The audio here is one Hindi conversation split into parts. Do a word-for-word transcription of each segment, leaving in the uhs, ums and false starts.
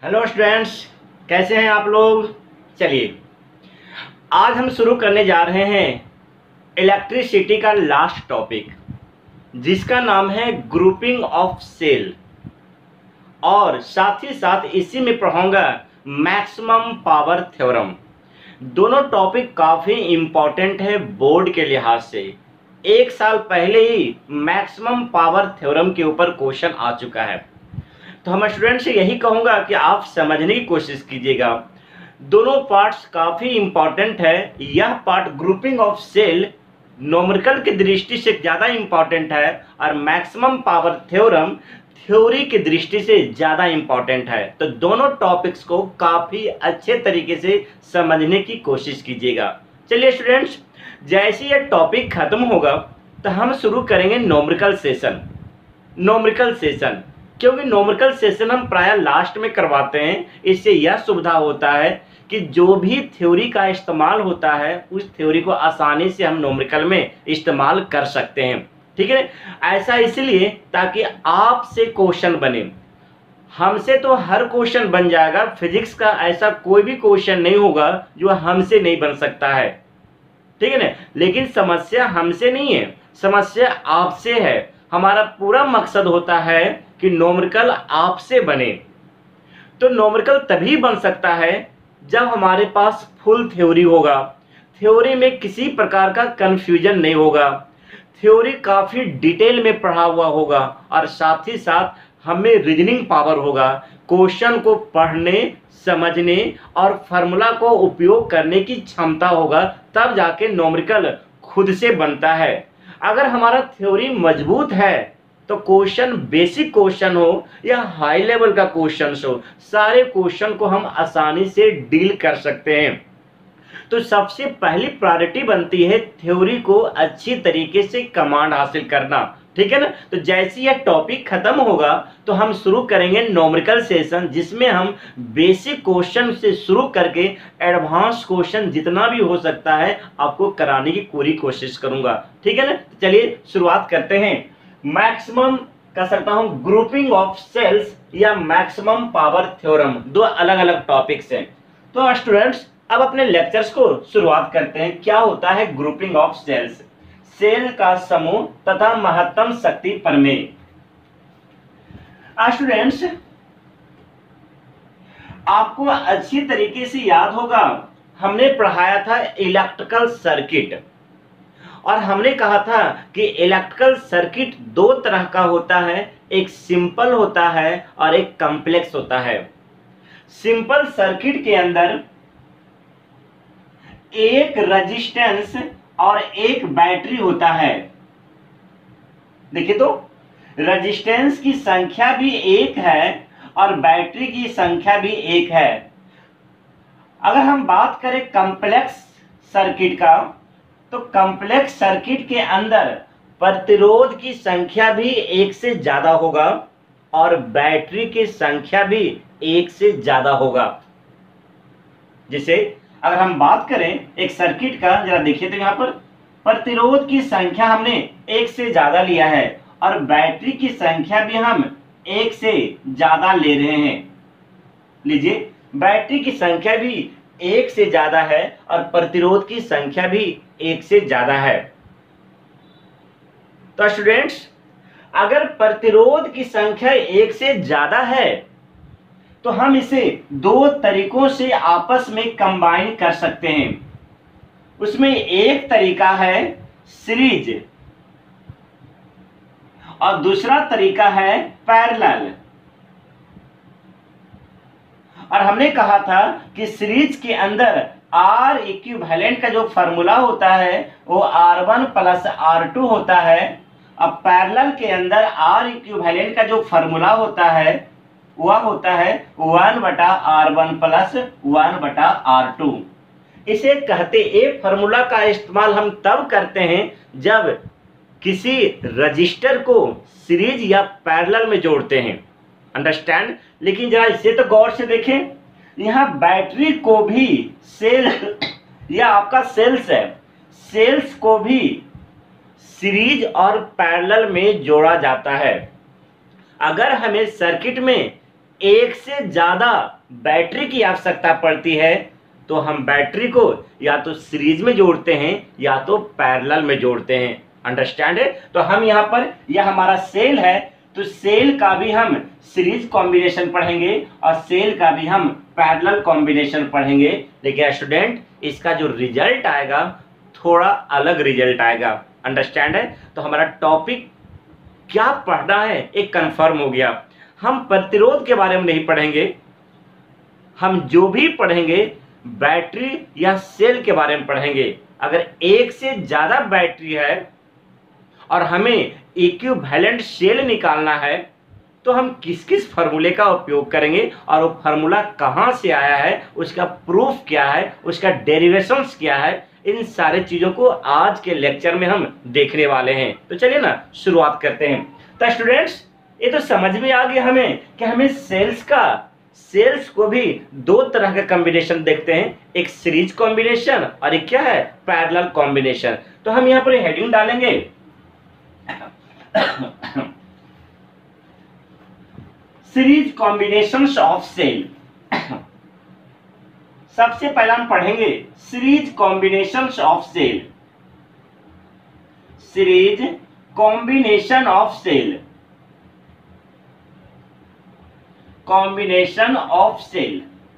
हेलो स्टूडेंट्स, कैसे हैं आप लोग। चलिए आज हम शुरू करने जा रहे हैं इलेक्ट्रिसिटी का लास्ट टॉपिक, जिसका नाम है ग्रुपिंग ऑफ सेल, और साथ ही साथ इसी में पढ़ाऊंगा मैक्सिमम पावर थ्योरम। दोनों टॉपिक काफ़ी इम्पॉर्टेंट है बोर्ड के लिहाज से। एक साल पहले ही मैक्सिमम पावर थ्योरम के ऊपर क्वेश्चन आ चुका है, तो हम स्टूडेंट से यही कहूँगा कि आप समझने की कोशिश कीजिएगा। दोनों पार्ट्स काफ़ी इम्पॉर्टेंट है। यह part grouping of cell numerical की दृष्टि से ज़्यादा इम्पॉर्टेंट है, और मैक्सिमम पावर थ्योरम थ्योरी की दृष्टि से ज़्यादा इम्पॉर्टेंट है। तो दोनों टॉपिक्स को काफ़ी अच्छे तरीके से समझने की कोशिश कीजिएगा। चलिए स्टूडेंट्स, जैसे ये टॉपिक ख़त्म होगा तो हम शुरू करेंगे न्यूमेरिकल सेशन। न्यूमेरिकल सेशन क्योंकि न्यूमेरिकल सेशन हम प्राय लास्ट में करवाते हैं। इससे यह सुविधा होता है कि जो भी थ्योरी का इस्तेमाल होता है उस थ्योरी को आसानी से हम न्यूमेरिकल में इस्तेमाल कर सकते हैं। ठीक है, ऐसा इसलिए ताकि आपसे क्वेश्चन बने। हमसे तो हर क्वेश्चन बन जाएगा, फिजिक्स का ऐसा कोई भी क्वेश्चन नहीं होगा जो हमसे नहीं बन सकता है। ठीक है ना, लेकिन समस्या हमसे नहीं है, समस्या आपसे है। हमारा पूरा मकसद होता है कि न्यूमेरिकल आपसे बने। तो न्यूमेरिकल तभी बन सकता है जब हमारे पास फुल थ्योरी होगा, थ्योरी में किसी प्रकार का कंफ्यूजन नहीं होगा, थ्योरी काफ़ी डिटेल में पढ़ा हुआ होगा, और साथ ही साथ हमें रीजनिंग पावर होगा। क्वेश्चन को पढ़ने, समझने और फार्मूला को उपयोग करने की क्षमता होगा, तब जाके न्यूमेरिकल खुद से बनता है। अगर हमारा थ्योरी मजबूत है तो क्वेश्चन बेसिक क्वेश्चन हो या हाई लेवल का क्वेश्चन हो, सारे क्वेश्चन को हम आसानी से डील कर सकते हैं। तो सबसे पहली प्रायोरिटी बनती है थ्योरी को अच्छी तरीके से कमांड हासिल करना। ठीक है ना, तो जैसे यह टॉपिक खत्म होगा तो हम शुरू करेंगे न्यूमेरिकल सेशन, जिसमें हम बेसिक क्वेश्चन से शुरू करके एडवांस क्वेश्चन जितना भी हो सकता है आपको कराने की पूरी कोशिश करूंगा। ठीक है ना, तो चलिए शुरुआत करते हैं। मैक्सिमम कह सकता हूं ग्रुपिंग ऑफ सेल्स या मैक्सिमम पावर थ्योरम, दो अलग अलग टॉपिक्स हैं। तो स्टूडेंट्स, अब अपने लेक्चर्स को शुरुआत करते हैं। क्या होता है ग्रुपिंग ऑफ सेल्स? सेल का समूह तथा महत्तम शक्ति प्रमेय। स्टूडेंट्स, आपको अच्छी तरीके से याद होगा, हमने पढ़ाया था इलेक्ट्रिकल सर्किट, और हमने कहा था कि इलेक्ट्रिकल सर्किट दो तरह का होता है, एक सिंपल होता है और एक कॉम्प्लेक्स होता है। सिंपल सर्किट के अंदर एक रेजिस्टेंस और एक बैटरी होता है। देखिए, तो रेजिस्टेंस की संख्या भी एक है और बैटरी की संख्या भी एक है। अगर हम बात करें कॉम्प्लेक्स सर्किट का, तो कॉम्प्लेक्स सर्किट के अंदर प्रतिरोध की संख्या भी एक से ज्यादा होगा और बैटरी की संख्या भी एक से ज्यादा होगा। जैसे अगर हम बात करें एक सर्किट का, जरा देखिए तो यहाँ पर प्रतिरोध की संख्या हमने एक से ज्यादा लिया है और बैटरी की संख्या भी हम एक से ज्यादा ले रहे हैं। लीजिए, बैटरी की संख्या भी एक से ज्यादा है और प्रतिरोध की संख्या भी एक से ज्यादा है। तो स्टूडेंट्स, अगर प्रतिरोध की संख्या एक से ज्यादा है तो हम इसे दो तरीकों से आपस में कंबाइन कर सकते हैं। उसमें एक तरीका है सीरीज और दूसरा तरीका है पैरेलल। और हमने कहा था कि सीरीज के अंदर आर इक्विवेलेंट का जो फॉर्मूला होता है वो R one plus R two होता है। अब पैरेलल के अंदर आर इक्विवेलेंट का जो फॉर्मूला होता है वह होता है वन बटा आर वन प्लस वन बटा आर टू। इसे कहते, एक फॉर्मूला का इस्तेमाल हम तब करते हैं जब किसी रजिस्टर को सीरीज या पैरेलल में जोड़ते हैं। अंडरस्टैंड? लेकिन जरा इसे तो गौर से देखें, यहाँ बैटरी को भी सेल या आपका सेल्स है, सेल्स को भी सीरीज और पैरेलल में जोड़ा जाता है। अगर हमें सर्किट में एक से ज्यादा बैटरी की आवश्यकता पड़ती है तो हम बैटरी को या तो सीरीज में जोड़ते हैं या तो पैरेलल में जोड़ते हैं। अंडरस्टैंड है? तो हम यहाँ पर यह हमारा सेल है, तो सेल का भी हम सीरीज कॉम्बिनेशन पढ़ेंगे और सेल का भी हम पैरेलल कॉम्बिनेशन पढ़ेंगे। लेकिन स्टूडेंट इसका जो रिजल्ट आएगा थोड़ा अलग रिजल्ट आएगा। अंडरस्टैंड है? तो हमारा टॉपिक क्या पढ़ना है एक कंफर्म हो गया। हम प्रतिरोध के बारे में नहीं पढ़ेंगे, हम जो भी पढ़ेंगे बैटरी या सेल के बारे में पढ़ेंगे। अगर एक से ज्यादा बैटरी है और हमें इक्विवेलेंट सेल निकालना है तो हम किस किस फार्मूले का उपयोग करेंगे और वो फार्मूला कहाँ से आया है, उसका प्रूफ क्या है, उसका डेरिवेशंस क्या है, इन सारे चीजों को आज के लेक्चर में हम देखने वाले हैं। तो चलिए ना शुरुआत करते हैं। तो स्टूडेंट्स ये तो समझ में आ गया हमें कि हमें सेल्स का सेल्स को भी दो तरह का कॉम्बिनेशन देखते हैं, एक सीरीज कॉम्बिनेशन और एक क्या है पैरेलल कॉम्बिनेशन। तो हम यहाँ पर हेडिंग डालेंगे सीरीज कॉम्बिनेशंस ऑफ सेल। सबसे पहला हम पढ़ेंगे series combinations of cell. Series combination of cell, combination of cell.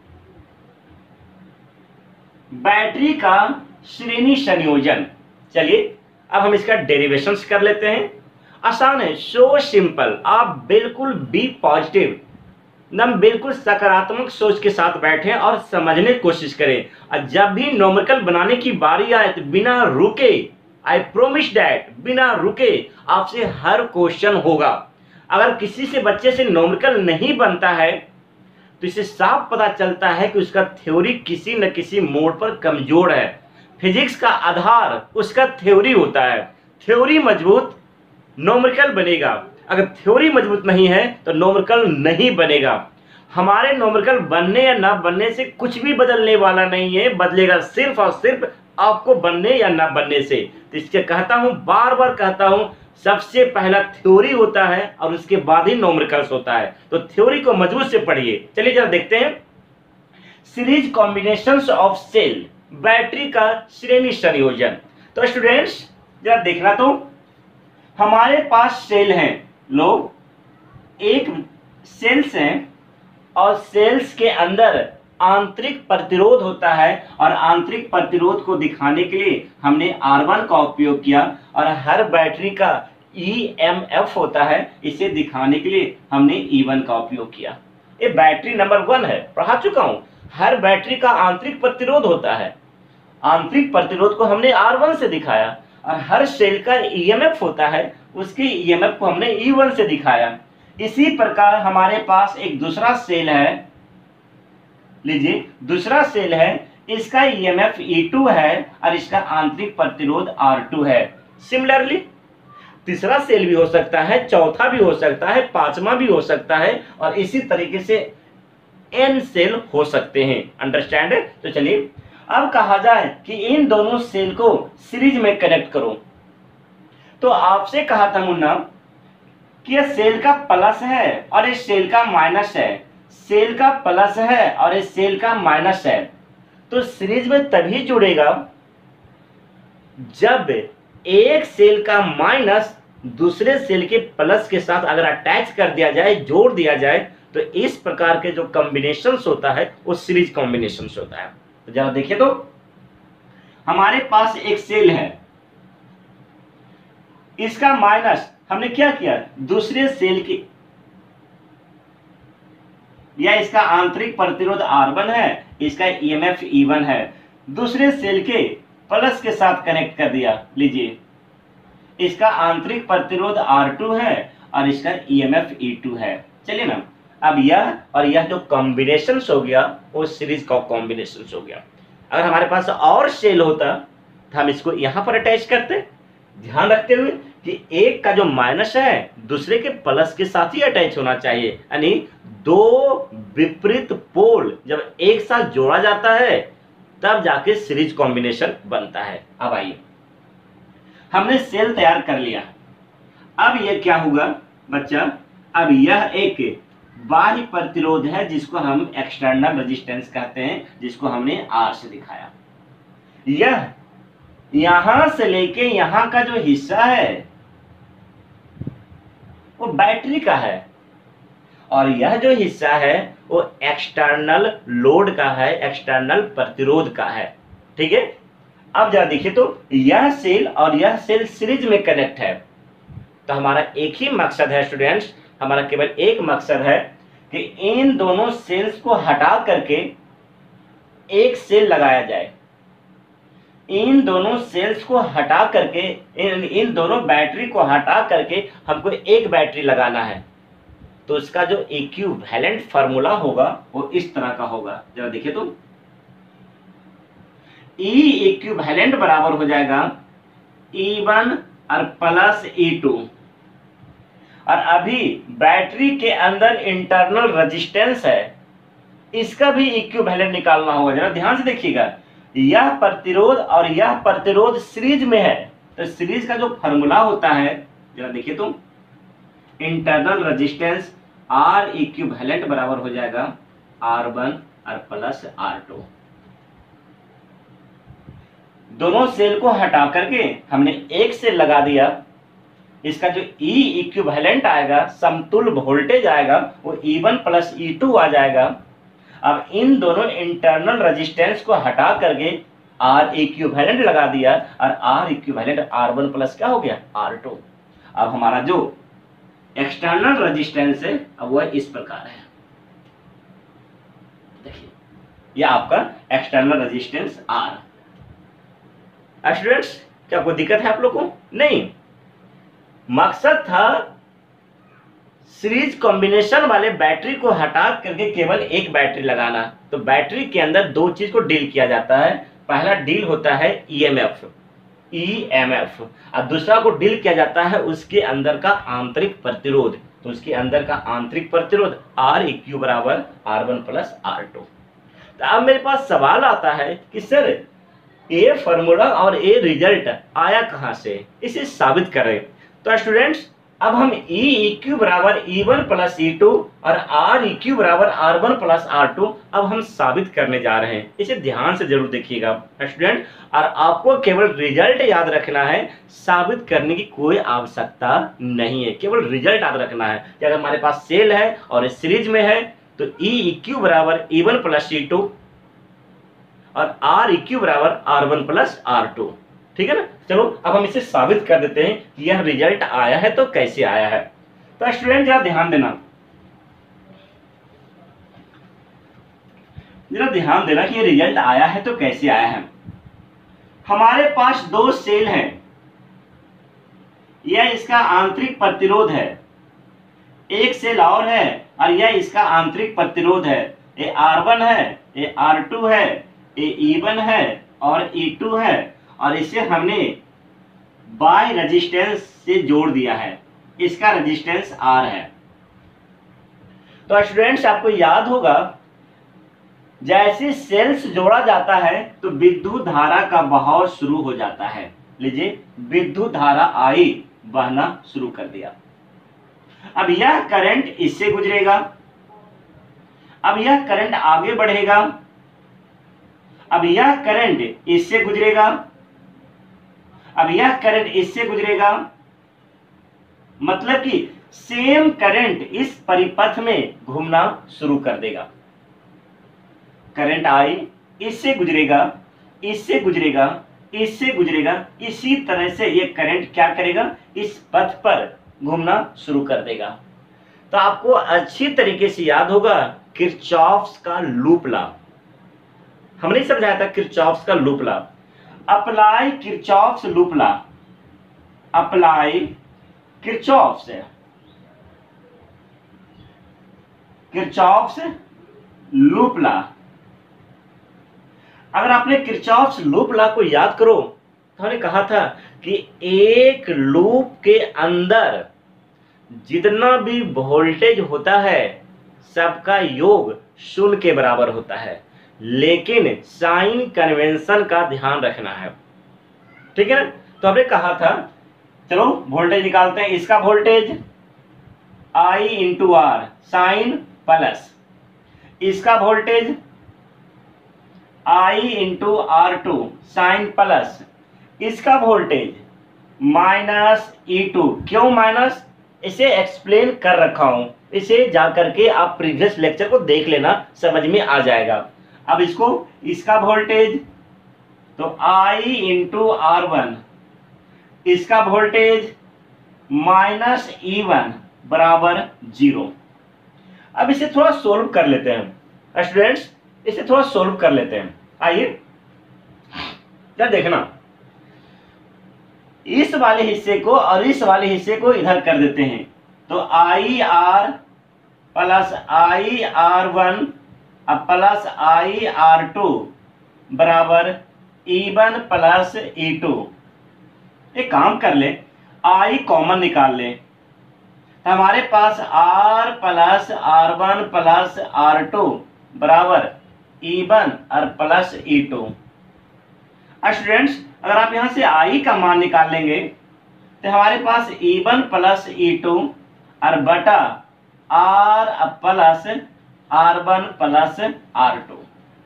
Battery का श्रेणी संयोजन। चलिए अब हम इसका डेरिवेशंस कर लेते हैं। आसान है, सो सिंपल। आप बिल्कुल बी पॉजिटिव, नम बिल्कुल सकारात्मक सोच के साथ बैठें और समझने की कोशिश करें। और जब भी न्यूमेरिकल बनाने की बारी आए तो बिना रुके, आई प्रोमिस डैट, बिना रुके आपसे हर क्वेश्चन होगा। अगर किसी से बच्चे से न्यूमेरिकल नहीं बनता है तो इससे साफ पता चलता है कि उसका थ्योरी किसी न किसी मोड पर कमजोर है। फिजिक्स का आधार उसका थ्योरी होता है। थ्योरी मजबूत, न्यूमेरिकल बनेगा। अगर थ्योरी मजबूत नहीं है तो न्यूमेरिकल नहीं बनेगा। हमारे न्यूमेरिकल बनने या ना बनने से कुछ भी बदलने वाला नहीं है, बदलेगा सिर्फ और सिर्फ आपको बनने या ना बनने से। तो इसके कहता हूं, बार बार कहता हूं, सबसे पहला थ्योरी होता है और उसके बाद ही न्यूमेरिकल्स होता है। तो थ्योरी को मजबूत से पढ़िए। चलिए जरा देखते हैं series combinations of cell, battery का श्रेणी संयोजन। तो स्टूडेंट्स जरा देखना, तो हमारे पास सेल हैं, लोग एक सेल्स हैं और सेल्स के अंदर आंतरिक प्रतिरोध होता है और आंतरिक प्रतिरोध को दिखाने के लिए हमने आर वन का उपयोग किया। और हर बैटरी का ई एम एफ होता है, इसे दिखाने के लिए हमने ई वन का उपयोग किया। ये बैटरी नंबर वन है, पढ़ा चुका हूं। हर बैटरी का आंतरिक प्रतिरोध होता है, आंतरिक प्रतिरोध को हमने आर वन से दिखाया। और हर सेल का ई एम एफ होता है, उसके ई एम एफ को हमने ई वन से दिखाया। इसी प्रकार हमारे पास एक दूसरा सेल है, लीजिए दूसरा सेल है, इसका E M F E two है और इसका आंतरिक प्रतिरोध आर टू है। सिमिलरली तीसरा सेल भी हो सकता है, चौथा भी हो सकता है, पांचवा भी हो सकता है और इसी तरीके से एन सेल हो सकते हैं। अंडरस्टैंड है? तो चलिए अब कहा जाए कि इन दोनों सेल को सीरीज में कनेक्ट करो। तो आपसे कहा था मुन्ना कि यह सेल का प्लस है और इस सेल का माइनस है, सेल का प्लस है और इस सेल का माइनस है। तो सीरीज में तभी जुड़ेगा जब एक सेल का माइनस दूसरे सेल के प्लस के साथ अगर अटैच कर दिया जाए, जोड़ दिया जाए, तो इस प्रकार के जो कॉम्बिनेशंस होता है वो सीरीज कॉम्बिनेशंस होता है। तो जरा देखिए, तो हमारे पास एक सेल है, इसका माइनस हमने क्या किया, दूसरे सेल की, या इसका आंतरिक प्रतिरोध आर वन है, इसका E M F E one है, दूसरे सेल के प्लस के साथ कनेक्ट कर दिया। लीजिए इसका आंतरिक प्रतिरोध आर टू है और इसका E M F E two है। चलिए ना, अब यह और यह जो कॉम्बिनेशन हो गया वो सीरीज का कॉम्बिनेशन हो गया। अगर हमारे पास और सेल होता तो हम इसको यहां पर अटैच करते, ध्यान रखते हुए कि एक का जो माइनस है दूसरे के प्लस के साथ ही अटैच होना चाहिए। यानी दो विपरीत पोल जब एक साथ जोड़ा जाता है तब जाके सीरीज कॉम्बिनेशन बनता है। अब आइए, हमने सेल तैयार कर लिया। अब यह क्या होगा बच्चा, अब यह एक बाह्य प्रतिरोध है, जिसको हम एक्सटर्नल रेजिस्टेंस कहते हैं, जिसको हमने आर से दिखाया। यह यहां से लेके यहां का जो हिस्सा है वो बैटरी का है, और यह जो हिस्सा है वो एक्सटर्नल लोड का है, एक्सटर्नल प्रतिरोध का है। ठीक है, अब जरा देखिए तो यह सेल और यह सेल सीरीज में कनेक्ट है। तो हमारा एक ही मकसद है स्टूडेंट्स, हमारा केवल एक मकसद है कि इन दोनों सेल्स को हटा करके एक सेल लगाया जाए। इन दोनों सेल्स को हटा करके इन, इन दोनों बैटरी को हटा करके हमको एक बैटरी लगाना है। तो इसका जो इक्विवेलेंट फार्मूला होगा वो इस तरह का होगा। जरा देखिए तो E इक्विवेलेंट बराबर हो जाएगा ई वन और प्लस ई टू। और अभी बैटरी के अंदर इंटरनल रेजिस्टेंस है, इसका भी इक्विवेलेंट निकालना होगा। जरा ध्यान से देखिएगा, यह प्रतिरोध और यह प्रतिरोध सीरीज में है, तो सीरीज का जो फार्मूला होता है, जरा देखिए तो इंटरनल रेजिस्टेंस आर इक्विवेलेंट बराबर हो जाएगा आर वन और प्लस आर टू। दोनों सेल को हटा करके हमने एक सेल लगा दिया, इसका जो E इक्विवेलेंट आएगा, समतुल्य वोल्टेज आएगा, वो E one plus E two आ जाएगा। अब इन दोनों इंटरनल रेजिस्टेंस को हटा करके R इक्विवेलेंट लगा दिया, और R equivalent R one plus क्या हो गया आर टू। अब हमारा जो एक्सटर्नल रेजिस्टेंस है अब वह इस प्रकार है। देखिए, यह आपका एक्सटर्नल रेजिस्टेंस R। स्टूडेंट्स, क्या कोई दिक्कत है आप लोग को? नहीं, मकसद था सीरीज कॉम्बिनेशन वाले बैटरी को हटा करके केवल एक बैटरी लगाना। तो बैटरी के अंदर दो चीज को डील किया जाता है। पहला डील होता है ईएमएफ, ईएमएफ, और दूसरा को डील किया जाता है उसके अंदर का आंतरिक प्रतिरोध। तो उसके अंदर का आंतरिक प्रतिरोध आर इक्यू बराबर R one plus R two. तो अब मेरे पास सवाल आता है कि सर ये फॉर्मूला और ये रिजल्ट आया कहां से, इसे साबित करें। तो स्टूडेंट्स, अब हम E इक्यू बराबर E one plus E two और R इक्यू बराबर R one plus R two अब हम साबित करने जा रहे हैं। इसे ध्यान से जरूर देखिएगा स्टूडेंट, और आपको केवल रिजल्ट याद रखना है, साबित करने की कोई आवश्यकता नहीं है। केवल रिजल्ट याद रखना है कि अगर हमारे पास सेल है और सीरीज में है तो E इक्यू बराबर E one plus E two और R इक्यू बराबर R one plus R two. ठीक है ना। चलो अब हम इसे साबित कर देते हैं कि यह रिजल्ट आया है तो कैसे आया है। तो स्टूडेंट जरा ध्यान देना, जरा ध्यान देना कि ये रिजल्ट आया है तो कैसे आया है। हमारे पास दो सेल हैं, यह इसका आंतरिक प्रतिरोध है, एक सेल और है और यह इसका आंतरिक प्रतिरोध है। ये आर वन है, ये आर टू है, ये ई वन है और ई टू है, और इसे हमने बाय रेजिस्टेंस से जोड़ दिया है। इसका रेजिस्टेंस R है। तो स्टूडेंट्स, आपको याद होगा जैसे सेल्स जोड़ा जाता है तो विद्युत धारा का बहाव शुरू हो जाता है। लीजिए, विद्युत धारा आई बहना शुरू कर दिया। अब यह करंट इससे गुजरेगा, अब यह करंट आगे बढ़ेगा, अब यह करंट इससे गुजरेगा, अब यह करंट इससे गुजरेगा। मतलब कि सेम करंट इस परिपथ में घूमना शुरू कर देगा। करंट आई इससे गुजरेगा, इससे गुजरेगा, इससे गुजरेगा। इसी तरह से ये करंट क्या करेगा, इस पथ पर घूमना शुरू कर देगा। तो आपको अच्छी तरीके से याद होगा किरचॉफ्स का लूप लॉ। हमने समझाया था किरचॉफ्स का loop law. Apply Kirchhoff's loop law, apply Kirchhoff's Kirchhoff's loop law. अगर आपने किरचॉफ्स लूप लॉ को याद करो तो हमने कहा था कि एक लूप के अंदर जितना भी वोल्टेज होता है सबका योग शून्य के बराबर होता है, लेकिन साइन कन्वेंशन का ध्यान रखना है। ठीक है ना। तो हमने कहा था, चलो वोल्टेज निकालते हैं। इसका voltage I into R, sign plus इसका voltage I into R two sign plus इसका वोल्टेज माइनस ई टू। क्यों माइनस, इसे एक्सप्लेन कर रखा हूं, इसे जा करके आप प्रीवियस लेक्चर को देख लेना, समझ में आ जाएगा। अब इसको इसका वोल्टेज तो I इंटू आर वन इसका वोल्टेज माइनस ई वन बराबर जीरो। अब इसे थोड़ा सोल्व कर लेते हैं स्टूडेंट्स, इसे थोड़ा सोल्व कर लेते हैं। आइए क्या देखना, इस वाले हिस्से को और इस वाले हिस्से को इधर कर देते हैं तो I R plus I R one plus I R two बराबर E one plus E two. एक काम कर ले, आई कॉमन निकाल ले तो हमारे पास R plus R one plus R two बराबर ई वन और प्लस ई टू। स्टूडेंट्स अगर आप यहां से I का मान निकाल लेंगे तो हमारे पास E one plus E two और बटा R plus R one plus R two.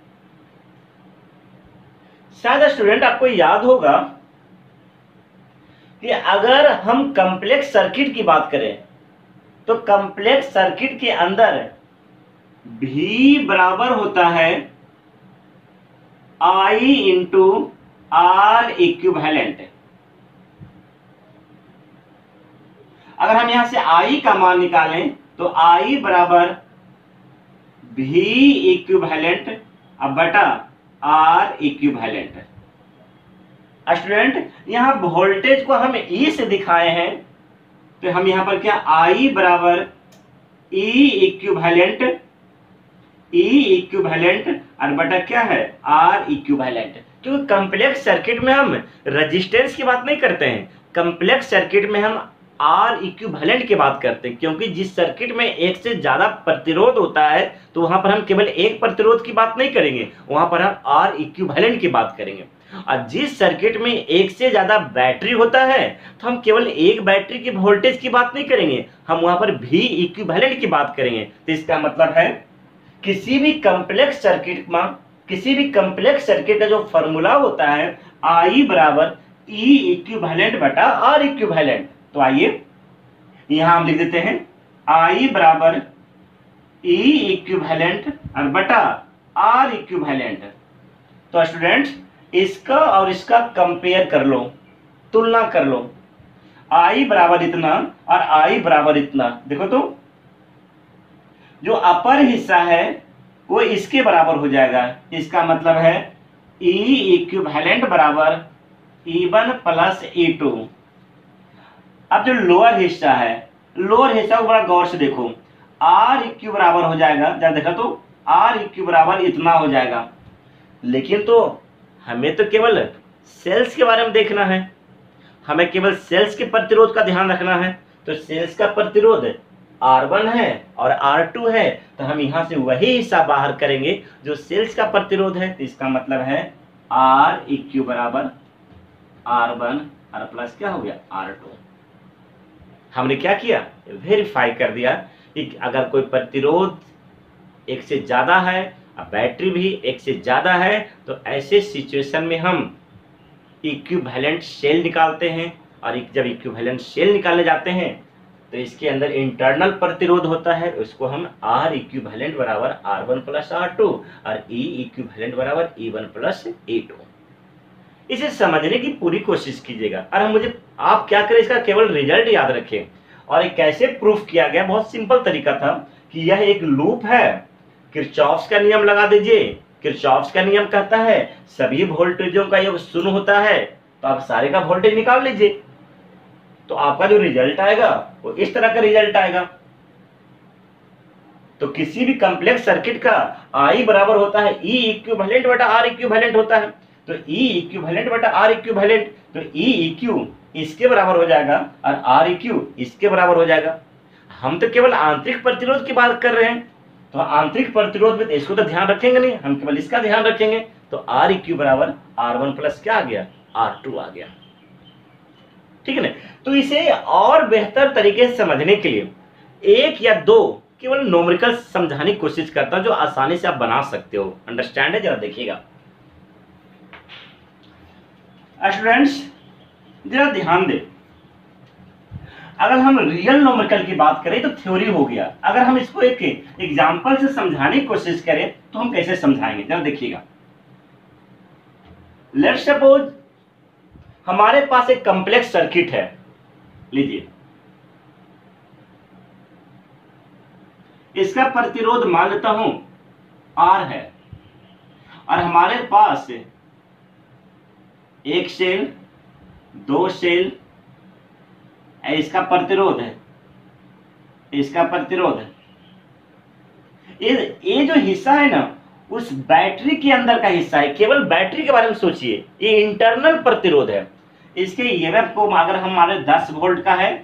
शायद स्टूडेंट आपको याद होगा कि अगर हम कॉम्प्लेक्स सर्किट की बात करें तो कॉम्प्लेक्स सर्किट के अंदर V बराबर होता है I इंटू आर इक्विवेलेंट। अगर हम यहां से I का मान निकालें तो I बराबर V इक्विवेलेंट अब बटा R इक्विवेलेंट। स्टूडेंट यहां वोल्टेज को हम E से दिखाए हैं तो हम यहां पर क्या I बराबर E इक्विवेलेंट E इक्विवेलेंट और बटा क्या है R इक्विवेलेंट। क्योंकि कॉम्प्लेक्स सर्किट में हम रेजिस्टेंस की बात नहीं करते हैं, कॉम्प्लेक्स सर्किट में हम R इक्विवेलेंट की बात करते हैं। क्योंकि जिस सर्किट में एक से ज्यादा प्रतिरोध होता है तो वहां पर हम केवल एक प्रतिरोध की बात नहीं करेंगे, वहां पर हम R इक्विवेलेंट की बात करेंगे। और जिस सर्किट में एक से ज्यादा बैटरी होता है तो हम केवल एक बैटरी की वोल्टेज की बात नहीं करेंगे, हम वहां पर V इक्विवेलेंट की बात करेंगे। तो इसका मतलब है किसी भी कॉम्प्लेक्स सर्किट में किसी भी कॉम्प्लेक्स सर्किट का जो फॉर्मूला होता है I बराबर E इक्विवेलेंट बटा R इक्विवेलेंट। तो आइए यहां हम लिख देते हैं I बराबर E इक्विवेलेंट और बटा R इक्विवेलेंट। तो स्टूडेंट्स इसका और इसका कंपेयर कर लो, तुलना कर लो। I बराबर इतना और I बराबर इतना, देखो तो जो अपर हिस्सा है वो इसके बराबर हो जाएगा। इसका मतलब है E इक्विवेलेंट बराबर E one plus E two. अब जो लोअर हिस्सा है, लोअर हिस्सा को बड़ा गौर से देखो, R इक्यू बराबर हो जाएगा, जब देखा तो R इक्यू बराबर इतना हो जाएगा। लेकिन तो हमें तो केवल सेल्स के बारे में देखना है, हमें केवल सेल्स के प्रतिरोध का ध्यान रखना है। तो सेल्स का प्रतिरोध आर वन है और आर टू है, तो हम यहां से वही हिस्सा बाहर करेंगे जो सेल्स का प्रतिरोध है। तो इसका मतलब है आर इक्यू बराबर आर वन और प्लस क्या हो गया आर टू। हमने क्या किया, वेरीफाई कर दिया कि अगर कोई प्रतिरोध एक से ज्यादा है और बैटरी भी एक से ज्यादा है तो ऐसे सिचुएशन में हम इक्विवेलेंट सेल निकालते हैं। और जब इक्विवेलेंट सेल निकालने जाते हैं तो इसके अंदर इंटरनल प्रतिरोध होता है, उसको हम R इक्विवेलेंट बराबर R one plus R two और E इक्विवेलेंट बराबर E one plus E two. इसे समझने की पूरी कोशिश कीजिएगा और हम मुझे आप क्या करें, इसका केवल रिजल्ट याद रखें। और ये कैसे प्रूफ किया गया, बहुत सिंपल तरीका था कि यह एक लूप है, किरचॉफ्स का नियम लगा दीजिए। किरचॉफ्स का नियम कहता है सभी वोल्टेजों का योग शून्य होता है, तो आप सारे का वोल्टेज निकाल लीजिए, तो आपका जो रिजल्ट आएगा वो इस तरह का रिजल्ट आएगा। तो किसी भी कॉम्प्लेक्स सर्किट का I बराबर होता है E इक्विवेलेंट बटा R इक्विवेलेंट होता है। तो E इक्विवेलेंट बटा R इक्विवेलेंट, तो E इक्यू इसके बराबर हो जाएगा और R इक्यू इसके बराबर हो जाएगा। हम तो केवल आंतरिक प्रतिरोध की बात कर रहे हैं, तो आंतरिक प्रतिरोध में इसको तो ध्यान रखेंगे नहीं, हम केवल इसका ध्यान रखेंगे। तो R इक्यू बराबर आर वन प्लस क्या आ गया आर टू आ गया, ठीक है ना। तो इसे और बेहतर तरीके से समझने के लिए एक या दो केवल नोमेरिकल समझाने की कोशिश करता हूं जो आसानी से आप बना सकते हो। अंडरस्टैंड है? जरा देखिएगा स्टूडेंट्स, जरा ध्यान दे। अगर हम रियल नोमेरिकल की बात करें तो थ्योरी हो गया। अगर हम इसको एक एग्जांपल से समझाने की कोशिश करें तो हम कैसे समझाएंगे, जरा देखिएगा। लेट्स सपोज हमारे पास एक कॉम्प्लेक्स सर्किट है, लीजिए इसका प्रतिरोध मान लेता हूं आर है और हमारे पास एक सेल, दो सेल, इसका प्रतिरोध है, इसका प्रतिरोध है। ये ये जो हिस्सा है ना उस बैटरी के अंदर का हिस्सा है। केवल बैटरी के बारे में सोचिए, ये इंटरनल प्रतिरोध है। इसके ईएमएफ को अगर हमारे दस वोल्ट का है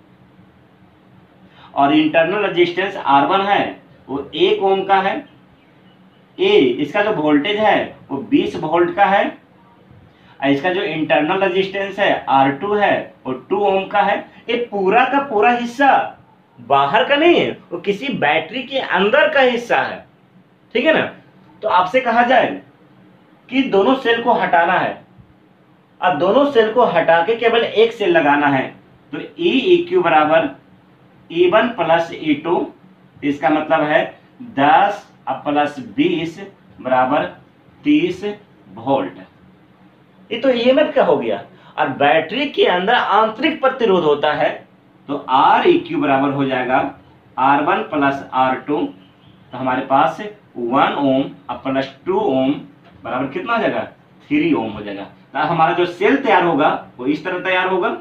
और इंटरनल रेजिस्टेंस आर वन है वो एक ओम का है, ए इसका जो वोल्टेज है वो बीस वोल्ट का है, इसका जो इंटरनल रेजिस्टेंस है आर टू है वो टू ओम का है। ये पूरा का पूरा हिस्सा बाहर का नहीं है, वो किसी बैटरी के अंदर का हिस्सा है, ठीक है ना। तो आपसे कहा जाए कि दोनों सेल को हटाना है, अब दोनों सेल को हटा के केवल एक सेल लगाना है, तो ई इक्यू बराबर E one plus E two, इसका मतलब है दस प्लस बीस बराबर तीस वोल्ट। ये तो ईएमएफ का हो गया। और बैटरी के अंदर आंतरिक प्रतिरोध होता है, तो आर इक्यू बराबर हो जाएगा R one plus R two, तो हमारे पास one ohm plus two ohm बराबर कितना हो जाएगा, थ्री ओम हो जाएगा। तो हमारा जो सेल तैयार होगा वो इस तरह तैयार होगा।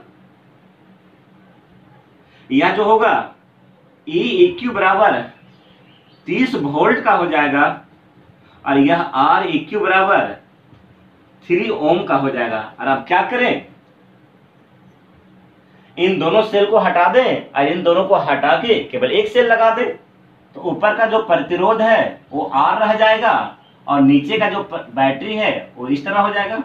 यह जो होगा ई इक्यू बराबर तीस वोल्ट का हो जाएगा और यह आर इक्यू बराबर थ्री ओम का हो जाएगा। और अब क्या करें, इन दोनों सेल को हटा दें और इन दोनों को हटा के केवल एक सेल लगा दें, तो ऊपर का जो प्रतिरोध है वो आर रह जाएगा और नीचे का जो बैटरी है वो इस तरह हो जाएगा।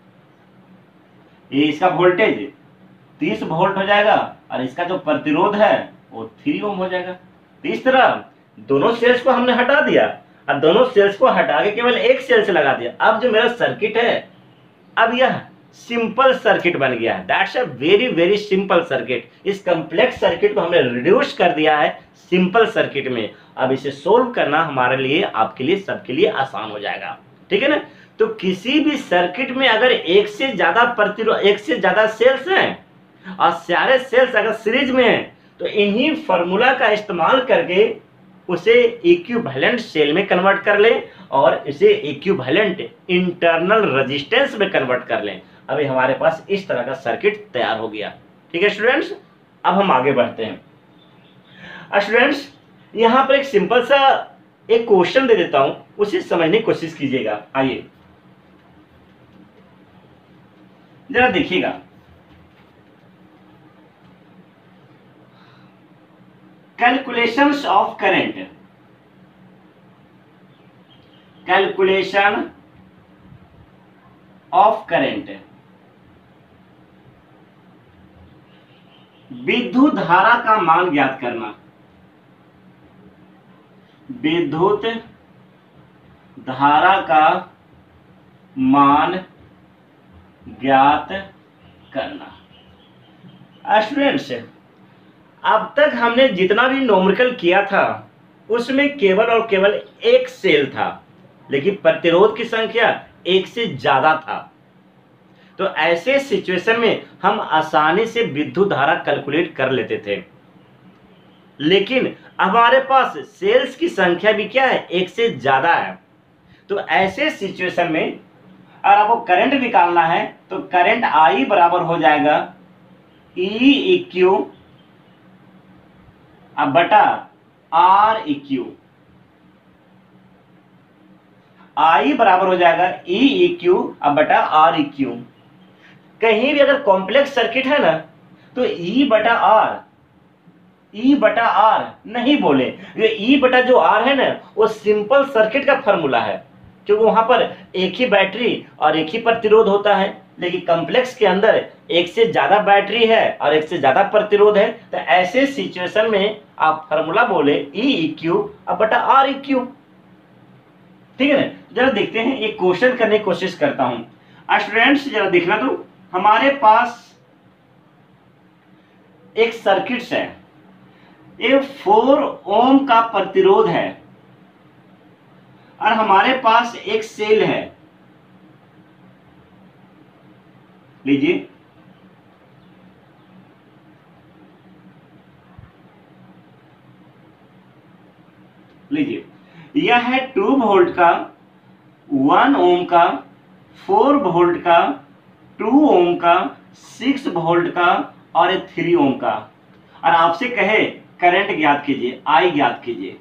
ये इसका वोल्टेज तीस वोल्ट हो जाएगा और इसका जो प्रतिरोध है वो थ्री ओम हो जाएगा। तो इस तरह दोनों सेल्स को हमने हटा दिया और दोनों सेल्स को हटा के केवल एक सेल से लगा दिया। अब जो मेरा सर्किट है, अब यह सिंपल सर्किट बन गया है। That's a very very simple circuit. इस कॉम्प्लेक्स सर्किट को हमने रिड्यूस कर दिया है सिंपल सर्किट में। अब इसे सोल्व करना हमारे लिए, आपके लिए, सबके लिए आसान हो जाएगा, ठीक है ना। तो किसी भी सर्किट में अगर एक से ज्यादा प्रतिरोध, एक से ज्यादा सेल्स हैं और सारे सेल्स अगर सीरीज में हैं, तो इन्हीं फॉर्मूला का इस्तेमाल करके उसे इक्विवेलेंट सेल में कन्वर्ट कर लें और इसे इक्विवेलेंट इंटरनल रेजिस्टेंस में कन्वर्ट कर लें। अभी हमारे पास इस तरह का सर्किट तैयार हो गया, ठीक है स्टूडेंट्स। अब हम आगे बढ़ते हैं। स्टूडेंट्स, यहां पर एक सिंपल सा एक क्वेश्चन दे देता हूं, उसे समझने की कोशिश कीजिएगा। आइए जरा देखिएगा। Calculations of current, calculation of current, विद्युत धारा का मान ज्ञात करना, विद्युत धारा का मान ज्ञात करना। स्टूडेंट्स, अब तक हमने जितना भी न्यूमेरिकल किया था उसमें केवल और केवल एक सेल था, लेकिन प्रतिरोध की संख्या एक से ज्यादा था। तो ऐसे सिचुएशन में हम आसानी से विद्युत धारा कैलकुलेट कर लेते थे, लेकिन हमारे पास सेल्स की संख्या भी क्या है, एक से ज्यादा है। तो ऐसे सिचुएशन में अगर आपको करंट निकालना है तो करंट आई बराबर हो जाएगा ई इक्यू अब बटा आर इक्यू। आई बराबर हो जाएगा ई इक्यू अब बटा आर इक्यू। कहीं भी अगर कॉम्प्लेक्स सर्किट है ना तो ई बटा आर, ई बटा आर नहीं बोले, ये ई बटा जो आर है ना वो सिंपल सर्किट का फॉर्मूला है, क्योंकि वहां पर एक ही बैटरी और एक ही प्रतिरोध होता है। लेकिन कॉम्प्लेक्स के अंदर एक से ज्यादा बैटरी है और एक से ज्यादा प्रतिरोध है, तो ऐसे सिचुएशन में आप फॉर्मूला बोले ई ई क्यू अब बटा आर ई क्यू। ठीक है ना, जरा देखते हैं, एक क्वेश्चन करने की कोशिश करता हूं स्टूडेंट्स, जरा देखना। तो हमारे पास एक सर्किट है, ये फोर ओम का प्रतिरोध है और हमारे पास एक सेल है, लीजिए लीजिए यह है टू वोल्ट का, वन ओम का, फोर वोल्ट का, टू ओम का, सिक्स वोल्ट का और एक थ्री ओम का। और आपसे कहे करंट ज्ञात कीजिए, आई ज्ञात कीजिए,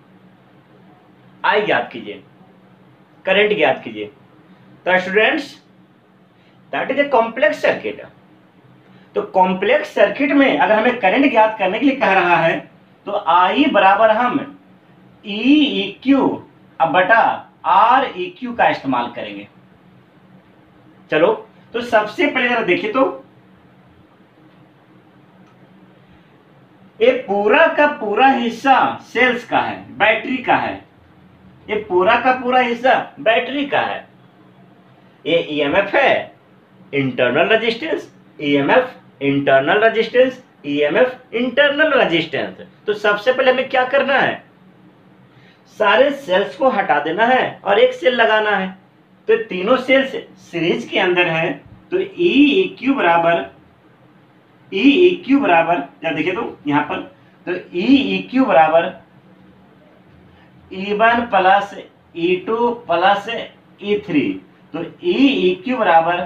आई ज्ञात कीजिए, करंट ज्ञात कीजिए। तो students that is a complex circuit. तो कॉम्प्लेक्स सर्किट में अगर हमें करंट ज्ञात करने के लिए कह रहा है तो आई बराबर हम ई ई क्यू अब बटा आर ई क्यू का इस्तेमाल करेंगे। चलो तो सबसे पहले जरा देखिए, तो ये पूरा का पूरा हिस्सा सेल्स का है, बैटरी का है, ये पूरा का पूरा हिस्सा बैटरी का है। ये ईएमएफ है internal resistance, EMF internal resistance, EMF internal resistance. तो सबसे पहले हमें क्या करना है, सारे सेल्स को हटा देना है और एक सेल लगाना है। तो तीनों सेल्स सीरीज के अंदर है, तो ई ई क्यू बराबर ई ई क्यू बराबर, जब देखिए तो यहां पर, तो ई ई क्यू बराबर E one plus E two plus E three. तो ई ई क्यू बराबर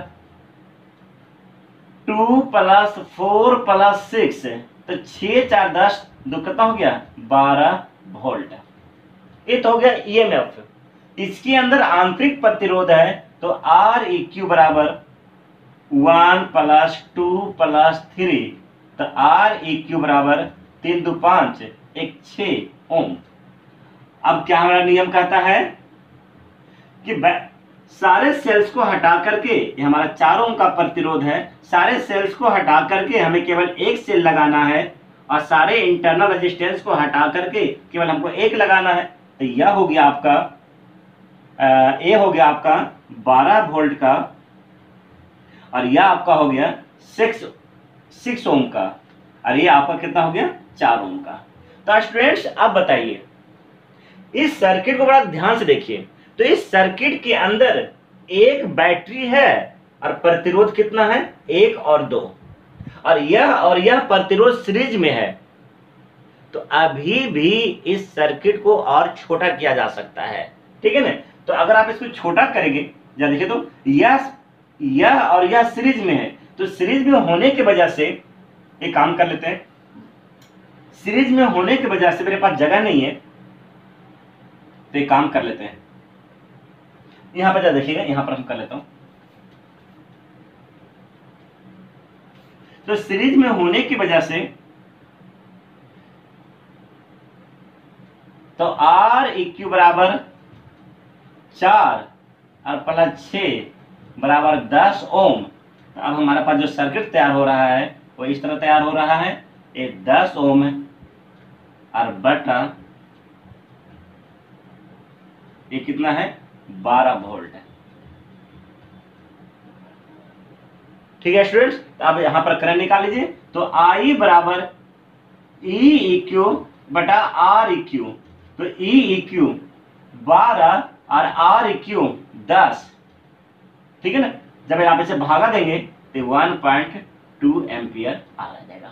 two plus four plus six, तो छह चार दस, दो कितना हो गया, बारह वोल्ट। ये तो हो गया ईएमएफ। इसके अंदर आंतरिक प्रतिरोध है, तो आर ई क्यू बराबर one plus two plus three, तो आर ई क्यू बराबर तीन दो पांच, एक छह ओम। अब क्या हमारा नियम कहता है कि सारे सेल्स को हटा करके, ये हमारा चार ओम का प्रतिरोध है, सारे सेल्स को हटा करके हमें केवल एक सेल लगाना है और सारे इंटरनल रेजिस्टेंस को हटा करके केवल हमको एक लगाना है। तो यह हो गया आपका ये हो गया आपका बारह वोल्ट का और यह आपका हो गया सिक्स सिक्स ओम का और ये आपका कितना हो गया, चार ओम का। तो स्टूडेंट्स अब बताइए, इस सर्किट को बड़ा ध्यान से देखिए। तो इस सर्किट के अंदर एक बैटरी है और प्रतिरोध कितना है, एक और दो, और यह और यह प्रतिरोध सीरीज में है। तो अभी भी इस सर्किट को और छोटा किया जा सकता है, ठीक है ना। तो अगर आप इसको छोटा करेंगे, जरा देखिए तो यह यह और यह सीरीज में है, तो सीरीज में होने की वजह से एक काम कर लेते हैं, सीरीज में होने की वजह से मेरे पास जगह नहीं है, तो एक काम कर लेते हैं, यहां पर जरा देखिएगा, यहां पर हम कर लेता हूं। तो सीरीज में होने की वजह से तो आर इक्यू बराबर चार और प्लस छः बराबर दस ओम। तो अब हमारे पास जो सर्किट तैयार हो रहा है वो इस तरह तैयार हो रहा है, ये दस ओम और बटा ये कितना है, बारह वोल्ट है। ठीक है स्टूडेंट्स, तो अब यहां पर करंट निकाल लीजिए। तो आई बराबर ई इक्यू बटा आर इक्यू, तो ई इक्यू बारह और आर इक्यू दस, ठीक है ना। जब यहां पे से भागा देंगे तो वन पॉइंट टू एम्पियर आ जाएगा।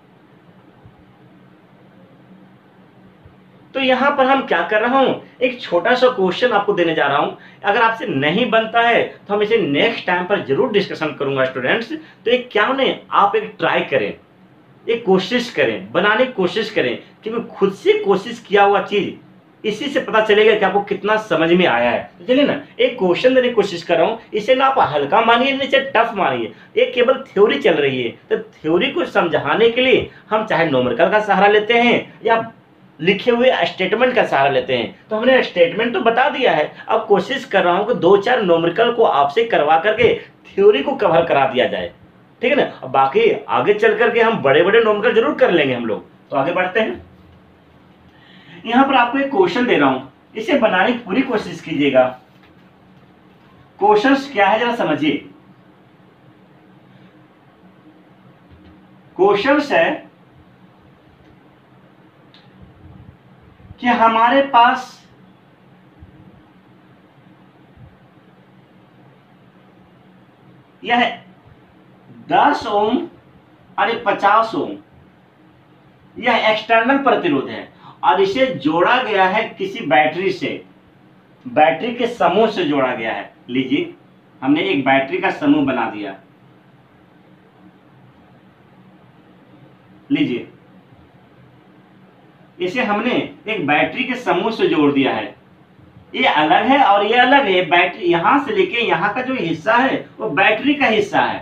तो यहां पर हम क्या कर रहा हूं, एक छोटा सा क्वेश्चन आपको देने जा रहा हूं। अगर आपसे नहीं बनता है तो हम इसे नेक्स्ट टाइम पर जरूर डिस्कशन करूंगा स्टूडेंट्स। तो एक क्या नहीं, आप एक ट्राई करें, एक कोशिश करें, बनाने की कोशिश करें, क्योंकि खुद से कोशिश किया हुआ चीज इसी से पता चलेगा कि आपको कितना समझ में आया है। तो चलिए ना, एक क्वेश्चन देने की कोशिश कर रहा हूं, इसे ना आप हल्का मानिए ना चाहे टफ मानिए, ये केवल थ्योरी चल रही है। तो थ्योरी को समझाने के लिए हम चाहे न्यूमेरिकल का सहारा लेते हैं या लिखे हुए स्टेटमेंट का सहारा लेते हैं। तो हमने स्टेटमेंट तो बता दिया है, अब कोशिश कर रहा हूं कि दो चार न्यूमेरिकल को आपसे करवा करके थ्योरी को कवर करा दिया जाए, ठीक है ना। अब बाकी आगे चल करके हम बड़े बड़े न्यूमेरिकल जरूर कर लेंगे हम लोग। तो आगे बढ़ते हैं। यहां पर आपको एक क्वेश्चन दे रहा हूं, इसे बनाने की पूरी कोशिश कीजिएगा। क्वेश्चन क्या है जरा समझिए। क्वेश्चन है कि हमारे पास यह दस ओम और पचास ओम यह एक्सटर्नल प्रतिरोध है और इसे जोड़ा गया है किसी बैटरी से, बैटरी के समूह से जोड़ा गया है। लीजिए हमने एक बैटरी का समूह बना दिया, लीजिए इसे हमने एक बैटरी के समूह से जोड़ दिया है। ये अलग है और ये अलग है। बैटरी यहां से लेके यहां का जो हिस्सा है वो बैटरी का हिस्सा है।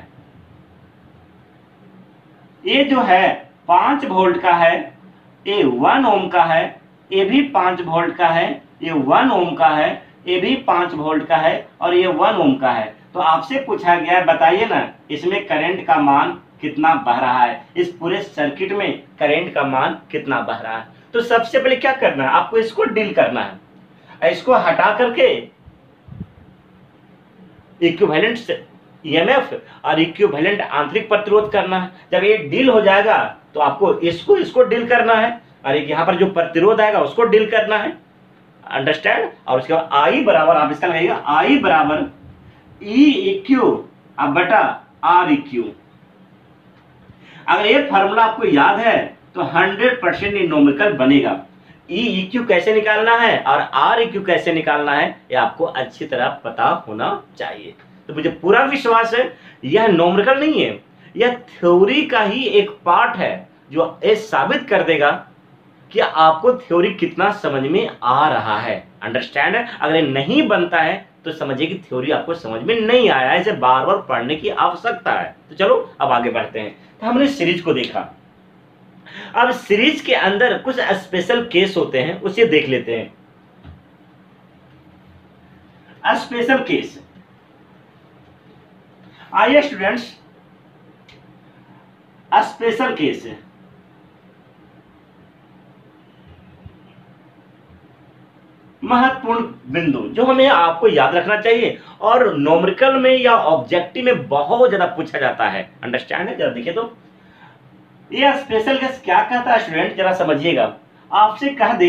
ये जो है पांच वोल्ट का है, ये वन ओम का है, ये भी पांच वोल्ट का है, ये वन ओम का है, ये भी पांच वोल्ट का है और ये वन ओम का है। तो आपसे पूछा गया है बताइए ना इसमें करंट का मान कितना बह रहा है, इस पूरे सर्किट में करंट का मान कितना बह रहा है। तो सबसे पहले क्या करना है, आपको इसको डील करना है, इसको हटा करके इक्विवेलेंट ईएमएफ और इक्विवेलेंट आंतरिक प्रतिरोध करना है। जब ये डील हो जाएगा तो आपको इसको इसको डील करना है और एक यहाँ पर जो प्रतिरोध आएगा उसको डील करना है, अंडरस्टैंड। और उसके बाद आई बराबर आप इसका लगाइएगा, आई बराबर ई इक्यू अब बटा आर इक्यू। अगर ये फार्मूला आपको याद है तो हंड्रेड परसेंट ये न्यूमेरिकल बनेगा। ई इक्यू कैसे निकालना है और आर इक्यू कैसे निकालना है ये आपको अच्छी तरह पता होना चाहिए। तो मुझे पूरा विश्वास है यह न्यूमेरिकल नहीं है, यह थ्योरी का ही एक पार्ट है जो ये साबित कर देगा कि आपको थ्योरी कितना समझ में आ रहा है, अंडरस्टैंड है। अगर ये नहीं बनता है तो समझिए कि थ्योरी आपको समझ में नहीं आया है, इसे बार बार पढ़ने की आवश्यकता है। तो चलो अब आगे बढ़ते हैं। तो हमने सीरीज को देखा, अब सीरीज के अंदर कुछ स्पेशल केस होते हैं उसे देख लेते हैं। स्पेशल केस, आइए स्टूडेंट्स, स्पेशल केस है महत्वपूर्ण बिंदु जो हमें आपको याद रखना चाहिए और न्यूमेरिकल में या ऑब्जेक्टिव में बहुत ज्यादा पूछा जाता है, अंडरस्टैंड है। जरा देखिए तो ये स्पेशल केस क्या कहता है स्टूडेंट, जरा समझिएगा। आपसे कह दे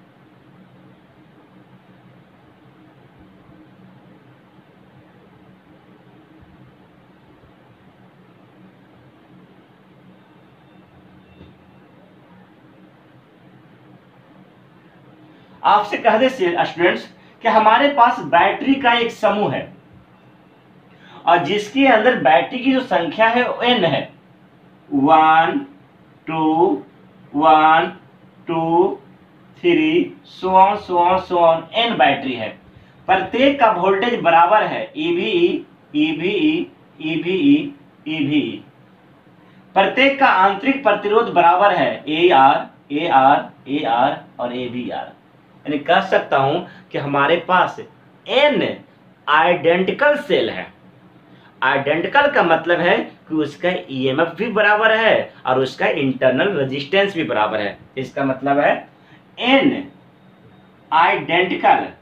आपसे कह दे स्टूडेंट्स कि हमारे पास बैटरी का एक समूह है और जिसके अंदर बैटरी की जो संख्या है वो एन है, one two one two three so on so on so on N battery है। प्रत्येक का वोल्टेज बराबर है ईवीई ईवीई ईवीई ईवीई। प्रत्येक का आंतरिक प्रतिरोध बराबर है A R A R A R और ए बी आर। यानी कह सकता हूं कि हमारे पास एन आइडेंटिकल सेल है। आइडेंटिकल का मतलब है कि उसका ईएमएफ भी बराबर है और उसका इंटरनल रेजिस्टेंस भी बराबर है। इसका मतलब है एन आइडेंटिकल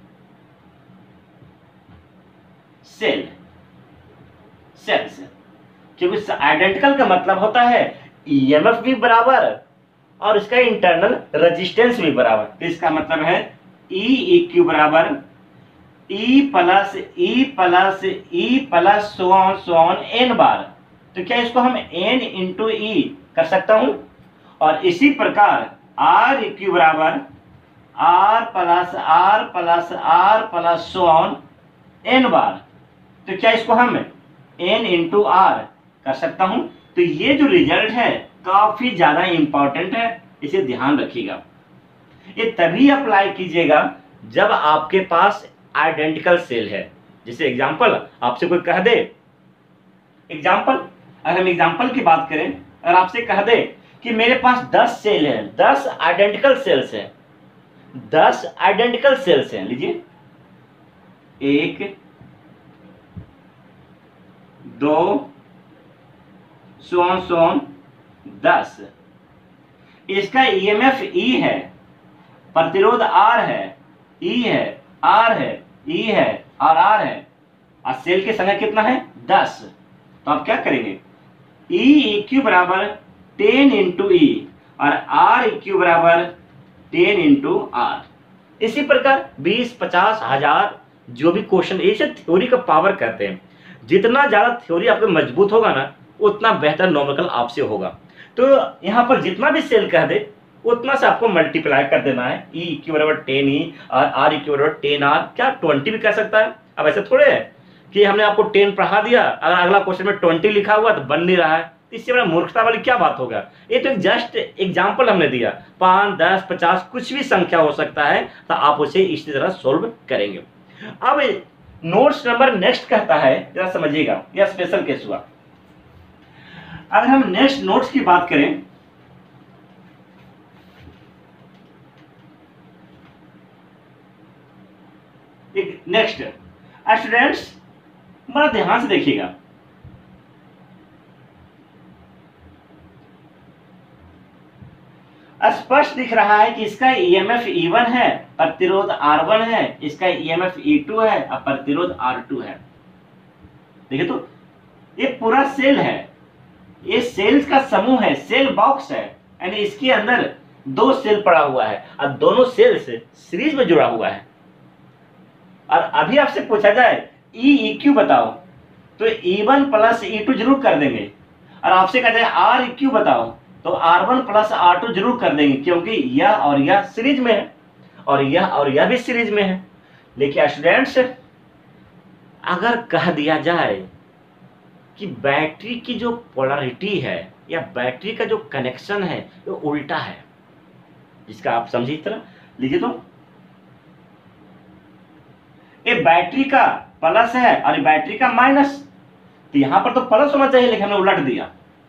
सेल सेल्स, क्योंकि आइडेंटिकल का मतलब होता है ईएमएफ भी बराबर और इसका इंटरनल रेजिस्टेंस भी बराबर। तो इसका मतलब है ई इक्यू बराबर E plus E plus E plus so on so on N बार। तो क्या इसको हम एन इंटू ई कर सकता हूं और इसी प्रकार आर इक्यू बराबर R plus R plus R plus so on N बार। तो क्या इसको हम एन इंटू आर कर सकता हूं। तो ये जो रिजल्ट है काफी ज्यादा इंपॉर्टेंट है, इसे ध्यान रखिएगा। ये तभी अप्लाई कीजिएगा जब आपके पास आइडेंटिकल सेल है। जैसे एग्जांपल आपसे कोई कह दे, एग्जांपल अगर हम एग्जांपल की बात करें, अगर आपसे कह दे कि मेरे पास दस सेल है, दस आइडेंटिकल सेल्स हैं, दस आइडेंटिकल सेल्स हैं, लीजिए एक, दो, सोन सोन दस। इसका ईएमएफ ई है, प्रतिरोध आर है, ई है, आर है, ई है और आर है, और सेल की संख्या कितना है दस। तो आप क्या करेंगे, ई इक्यू बराबर टेन इंटू ई और आर इक्यू बराबर टेन इंटू आर। इसी प्रकार बीस, पचास, हजार जो भी क्वेश्चन इसे थ्योरी का पावर कहते हैं। जितना ज्यादा थ्योरी आपको मजबूत होगा ना उतना बेहतर नॉमिकल आपसे होगा। तो यहाँ पर जितना भी सेल कह दे उतना से आपको मल्टीप्लाई कर देना है। ई इक्यू बराबर टेन ई और आर इक्यू बराबर टेन आर, क्या ट्वेंटी भी कह सकता है। अब ऐसे थोड़े है कि हमने आपको टेन पढ़ा दिया, अगर अगला क्वेश्चन में ट्वेंटी लिखा हुआ तो बन नहीं रहा है, इससे बड़ा मूर्खता वाली क्या बात होगा। ये तो एक जस्ट एग्जाम्पल हमने दिया, पाँच, दस, पचास कुछ भी संख्या हो सकता है, तो आप उसे इसी तरह सोल्व करेंगे। अब नोट्स नंबर नेक्स्ट कहता है, जरा समझिएगा, यह स्पेशल केस हुआ। अगर हम नेक्स्ट नोट्स की बात करें, नेक्स्ट स्टूडेंट्स बड़ा ध्यान से देखिएगा, स्पष्ट दिख रहा है कि इसका ईएमएफ ई वन है, प्रतिरोध आर वन है, इसका ईएमएफ ई टू है और प्रतिरोध आर टू है। देखिए तो ये पूरा सेल है, ये सेल्स का समूह है, सेल बॉक्स है, यानी इसके अंदर दो सेल पड़ा हुआ है और दोनों सेल से सीरीज में जुड़ा हुआ है। और अभी आपसे पूछा जाए ई ई क्यू बताओ तो E one plus E two जरूर कर देंगे, और आपसे कहा जाए आर ई क्यू बताओ तो R one plus R two जरूर कर देंगे, क्योंकि यह और यह सीरीज में है और यह और यह भी सीरीज में है। लेकिन स्टूडेंट्स अगर कह दिया जाए कि बैटरी की जो पोलैरिटी है या बैटरी का जो कनेक्शन है वो उल्टा है, जिसका आप समझिए इस तरह लीजिए, तो ये बैटरी का प्लस है और ये बैटरी का माइनस, तो यहां पर तो प्लस होना चाहिए लेकिन हमने उलट दिया,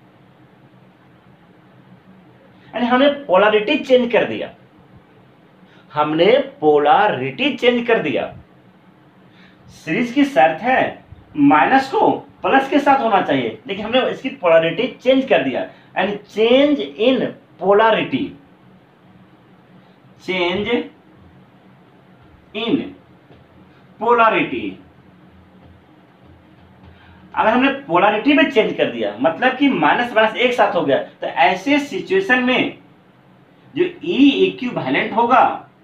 यानी हमने पोलैरिटी चेंज कर दिया, हमने पोलैरिटी चेंज कर दिया। सीरीज की शर्त है माइनस को प्लस के साथ होना चाहिए, लेकिन हमने इसकी पोलैरिटी चेंज कर दिया, यानी change in polarity, change in polarity. अगर हमने पोलैरिटी में चेंज कर दिया मतलब कि माइनस माइनस एक साथ हो गया, तो ऐसे सिचुएशन में जो ई इक्विवेलेंट होगा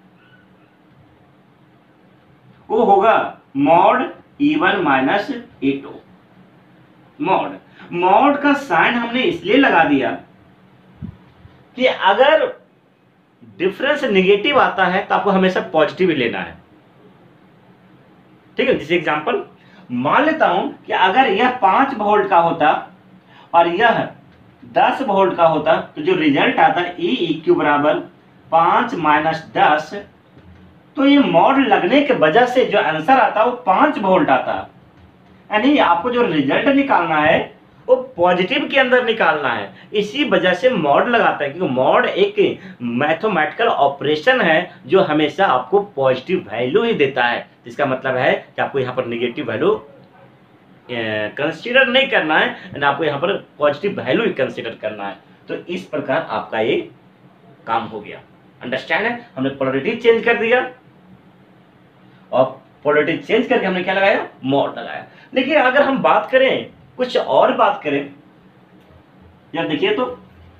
वो होगा mod E one minus E two. Mod mod का साइन हमने इसलिए लगा दिया कि अगर डिफरेंस नेगेटिव आता है तो आपको हमेशा पॉजिटिव ही लेना है, ठीक है। जैसे एग्जांपल मान लेता हूं कि अगर यह पांच वोल्ट का होता और यह दस वोल्ट का होता तो जो रिजल्ट आता है ई इक्यू बराबर पांच माइनस दस, तो ये मॉड लगने के वजह से जो आंसर आता है वो पांच वोल्ट आता, यानी आपको जो रिजल्ट निकालना है वो पॉजिटिव के अंदर निकालना है। इसी वजह से मॉड लगाता है, क्योंकि मॉड एक मैथमेटिकल ऑपरेशन है जो हमेशा आपको पॉजिटिव वैल्यू ही देता है। इसका मतलब है कि आपको यहाँ पर नेगेटिव वैल्यू कंसीडर नहीं करना है, यानी आपको यहाँ पर पॉजिटिव वैल्यू ही कंसीडर करना है। तो इस प्रकार आपका ये काम हो गया, अंडरस्टैंड है। हमने पोलैरिटी चेंज कर दिया और पोलैरिटी चेंज करके हमने क्या लगाया, मॉड लगाया। लेकिन अगर हम बात करें कुछ और बात करें, यार देखिए तो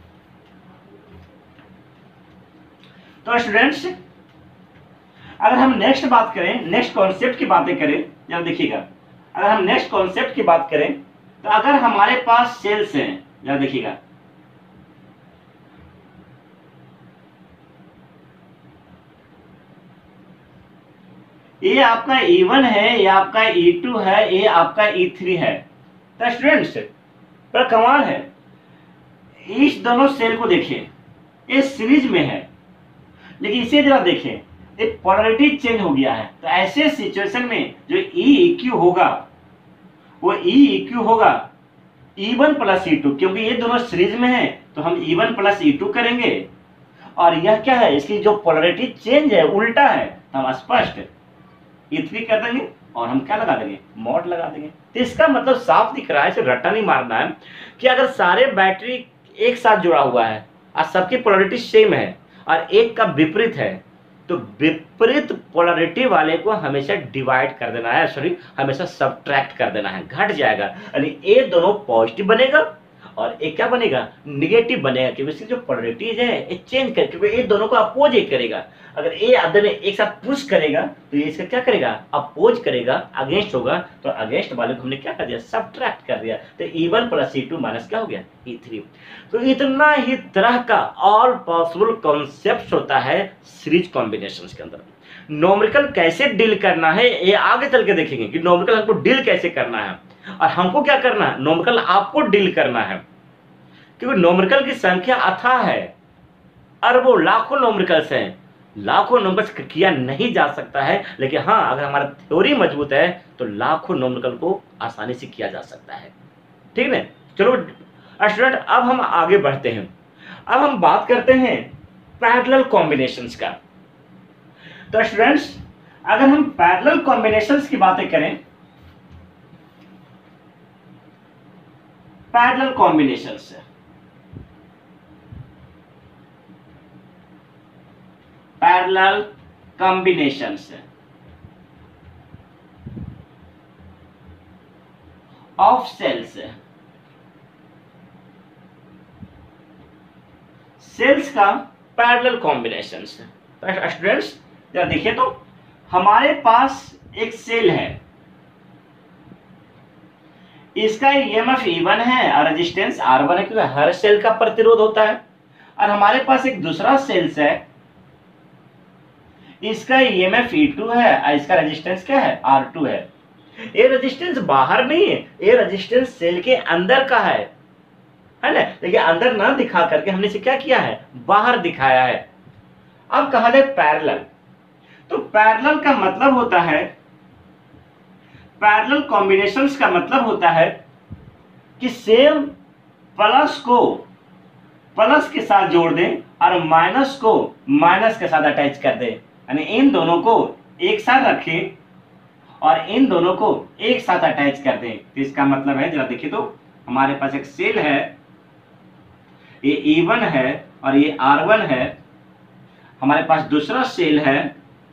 तो स्टूडेंट्स अगर हम नेक्स्ट बात करें, नेक्स्ट कॉन्सेप्ट की बातें करें, यार देखिएगा, अगर हम नेक्स्ट कॉन्सेप्ट की बात करें तो अगर हमारे पास सेल्स हैं, यार देखिएगा, ये आपका ई वन है, ये आपका ई टू है, ये आपका ई थ्री है। तो स्टूडेंट्स पर कमाल है, इस दोनों सेल को देखिए, ये सीरीज में है, लेकिन इसे जरा देखें, ये पोलैरिटी चेंज हो गया है। तो ऐसे सिचुएशन में जो ई इक्यू होगा वो ई इक्यू होगा E one plus E two, क्योंकि ये दोनों सीरीज में है तो हम E one plus E two करेंगे, और यह क्या है, इसकी जो पोलरिटी चेंज है, उल्टा है, तो हम स्पष्ट ई थ्री कर देंगे और हम क्या लगा देंगे, मॉड लगा देंगे। तो इसका मतलब साफ दिख रहा है, इसे रट्टा नहीं मारना है कि अगर सारे बैटरी एक साथ जुड़ा हुआ है और सबकी पोलरिटी सेम है और एक का विपरीत है, तो विपरीत पोलरिटी वाले को हमेशा डिवाइड कर देना है, सॉरी हमेशा सब्ट्रैक्ट कर देना है, घट जाएगा, यानी ये दोनों पॉजिटिव बनेगा और एक क्या बनेगा, निगेटिव बनेगा, क्योंकि इसकी जो पोलरिटीज है ये चेंज कर, क्योंकि ये दोनों को अपोज एक करेगा। अगर ये आधे ने एक साथ पुश करेगा तो ये इसका क्या करेगा, अपोज करेगा, अगेंस्ट होगा, तो अगेंस्ट वाले को हमने क्या कर दिया, सब्ट्रैक्ट कर दिया, तो E one plus E two minus क्या हो गया, ई थ्री। तो इतना ही तरह का ऑल पॉसिबल कॉन्सेप्ट होता है सीरीज कॉम्बिनेशंस के अंदर। न्यूमेरिकल कैसे डील करना है ये आगे चल के देखेंगे कि न्यूमेरिकल हमको डील कैसे करना है, और हमको क्या करना है, न्यूमेरिकल आपको डील करना है, क्योंकि न्यूमेरिकल की संख्या अथाह है, अरबों लाखों न्यूमेरिकल्स हैं, लाखों न्यूमेरिकल्स किया नहीं जा सकता है, लेकिन हाँ अगर हमारा थ्योरी मजबूत है तो लाखों न्यूमेरिकल को आसानी से किया जा सकता है। ठीक है, चलो स्टूडेंट अब हम आगे बढ़ते हैं। अब हम बात करते हैं पैरेलल कॉम्बिनेशंस का। तो स्टूडेंट्स अगर हम पैरेलल कॉम्बिनेशंस की बातें करें, parallel combinations parallel combinations of cells, cells का पैरेलल कॉम्बिनेशंस। तो स्टूडेंट्स जरा देखिए, तो हमारे पास एक सेल है, इसका E M F E one है और रेजिस्टेंस आर वन है, क्योंकि हर सेल का प्रतिरोध होता है। और हमारे पास एक दूसरा सेल्स है, इसका E M F E two है और इसका रेजिस्टेंस क्या है, आर टू है। ये रेजिस्टेंस बाहर नहीं है, ये रेजिस्टेंस सेल के अंदर का है, है ना, लेकिन अंदर ना दिखा करके हमने इसे क्या किया है, बाहर दिखाया है। अब कहा जाए पैरेलल, तो पैरेलल का मतलब होता है, पैरेलल कॉम्बिनेशंस का मतलब होता है कि सेम प्लस को प्लस के साथ जोड़ दें और माइनस को माइनस के साथ अटैच कर दें, यानी इन दोनों को एक साथ रखें और इन दोनों को एक साथ अटैच कर दें। तो इसका मतलब है, जरा देखिए, तो हमारे पास एक सेल है, ये ई वन है और ये आर वन है, हमारे पास दूसरा सेल है,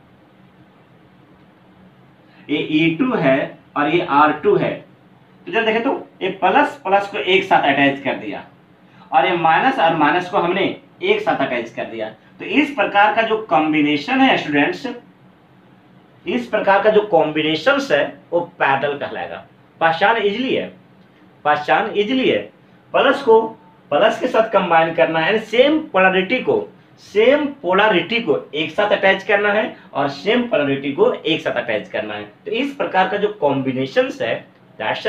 ये ई टू है और ये आर टू है। तो जरा देखें, तो ये प्लस प्लस को एक साथ अटैच कर दिया और ये माइनस और माइनस को हमने एक साथ अटैच कर दिया। तो इस प्रकार का जो कॉम्बिनेशन है स्टूडेंट्स, इस प्रकार का जो कॉम्बिनेशन है वो पैरेलल कहलाएगा। पहचान इजली है, पहचान इजली है, प्लस को प्लस के साथ कंबाइन करना है, सेम पोलरिटी को सेम पोलरिटी को एक साथ अटैच करना है और सेम पोलरिटी को एक साथ अटैच करना है। तो इस प्रकार का जो कॉम्बिनेशंस है दैट्स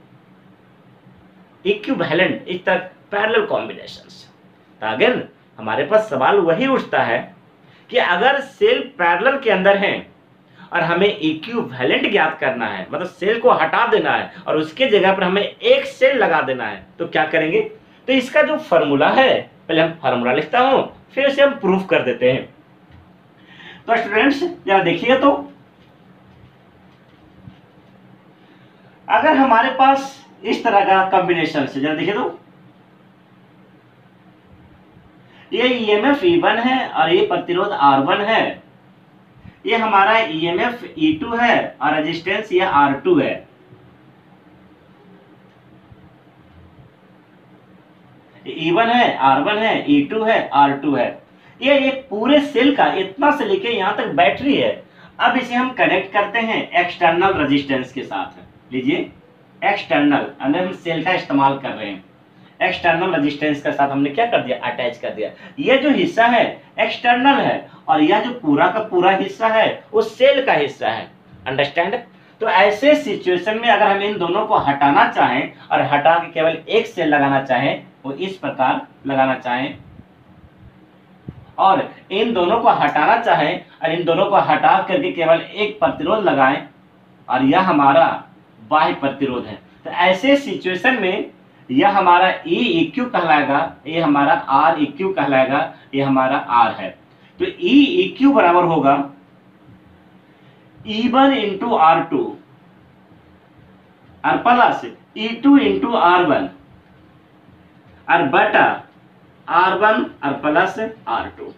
इक्विवेलेंट, इस तरह पैरेलल कॉम्बिनेशंस। तो अगेन हमारे पास सवाल वही उठता है कि अगर सेल पैरेलल के अंदर हैं और हमें इक्विवेलेंट ज्ञात करना है, मतलब सेल को हटा देना है और उसके जगह पर हमें एक सेल लगा देना है, तो क्या करेंगे। तो इसका जो फॉर्मूला है, पहले हम फॉर्मूला लिखता हूं, फिर उसे हम प्रूफ कर देते हैं। तो स्टूडेंट्स जरा देखिए, तो अगर हमारे पास इस तरह का कॉम्बिनेशन है, जरा देखिए, तो ये E M F E one है और ये प्रतिरोध आर वन है, ये हमारा E M F E two है और रेजिस्टेंस ये आर टू है। ई वन है, आर वन है, ई टू है, आर टू है। ये एक पूरे सेल का इतना से लेके यहां तक बैटरी है। अब इसे हम कनेक्ट करते हैं एक्सटर्नल रेजिस्टेंस के साथ। लीजिए, एक्सटर्नल अंदर हम सेल का इस्तेमाल कर रहे हैं, एक्सटर्नल रेजिस्टेंस के साथ हमने क्या कर दिया, अटैच कर दिया। ये जो हिस्सा है एक्सटर्नल है और यह जो पूरा का पूरा हिस्सा है वो सेल का हिस्सा है। अंडरस्टैंड। तो ऐसे सिचुएशन में अगर हम इन दोनों को हटाना चाहें और हटा के केवल एक सेल लगाना चाहें, वो इस प्रकार लगाना चाहें, और इन दोनों को हटाना चाहें और इन दोनों को हटा करके केवल एक प्रतिरोध लगाएं, और यह हमारा बाह्य प्रतिरोध है। तो ऐसे सिचुएशन में यह हमारा ई इक्यू कहलाएगा, ये हमारा आर इक्यू कहलाएगा, ये हमारा आर है। तो ई इक्यू बराबर होगा E one into R two और plus E two into R one और बटा आर वन और प्लस आर टू।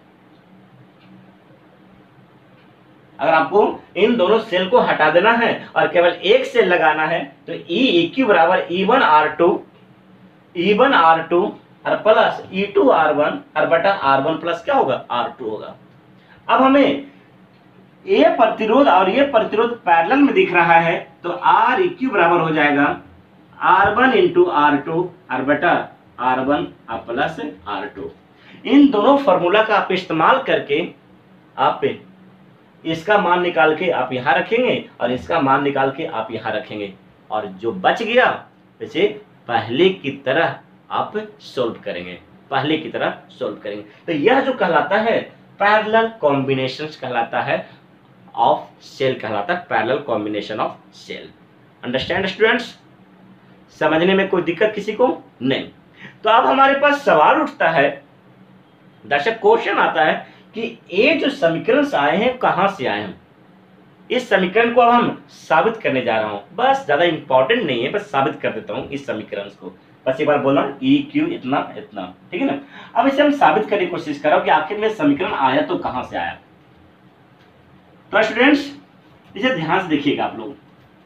अगर आपको इन दोनों सेल को हटा देना है और केवल एक सेल लगाना है तो ई इक्यू बराबर E one R two E one R two और plus E two R one और बटा आर वन प्लस क्या होगा आर टू होगा। अब हमें ये प्रतिरोध और ये प्रतिरोध पैरेलल में दिख रहा है तो आर इक्यू बराबर हो जाएगा R one into R two और बटा आर वन और प्लस आर टू। इन दोनों फॉर्मूला का आप इस्तेमाल करके आप इसका मान निकाल के आप यहाँ रखेंगे और इसका मान निकाल के आप यहाँ रखेंगे और जो बच गया वैसे पहले की तरह आप सोल्व करेंगे, पहले की तरह सोल्व करेंगे। तो यह जो कहलाता है पैरेलल कॉम्बिनेशंस कहलाता है ऑफ सेल कहलाता है parallel combination of cell. Understand students? समझने में कोई दिक्कत किसी को नहीं? तो अब हमारे पास सवाल उठता है, दर्शक क्वेश्चन आता है कि ये जो समीकरण आए हैं कहां से आए हैं। इस समीकरण को अब हम साबित करने जा रहा हूं, बस ज्यादा इंपॉर्टेंट नहीं है, बस साबित कर देता हूं इस समीकरण को। बस एक बार बोलना ई क्यू इतना इतना, ठीक है ना। अब इसे हम साबित करने की कोशिश कर रहा हूं कि आखिर में समीकरण आया तो कहां से आया। तो स्टूडेंट्स इसे ध्यान से देखिएगा आप लोग।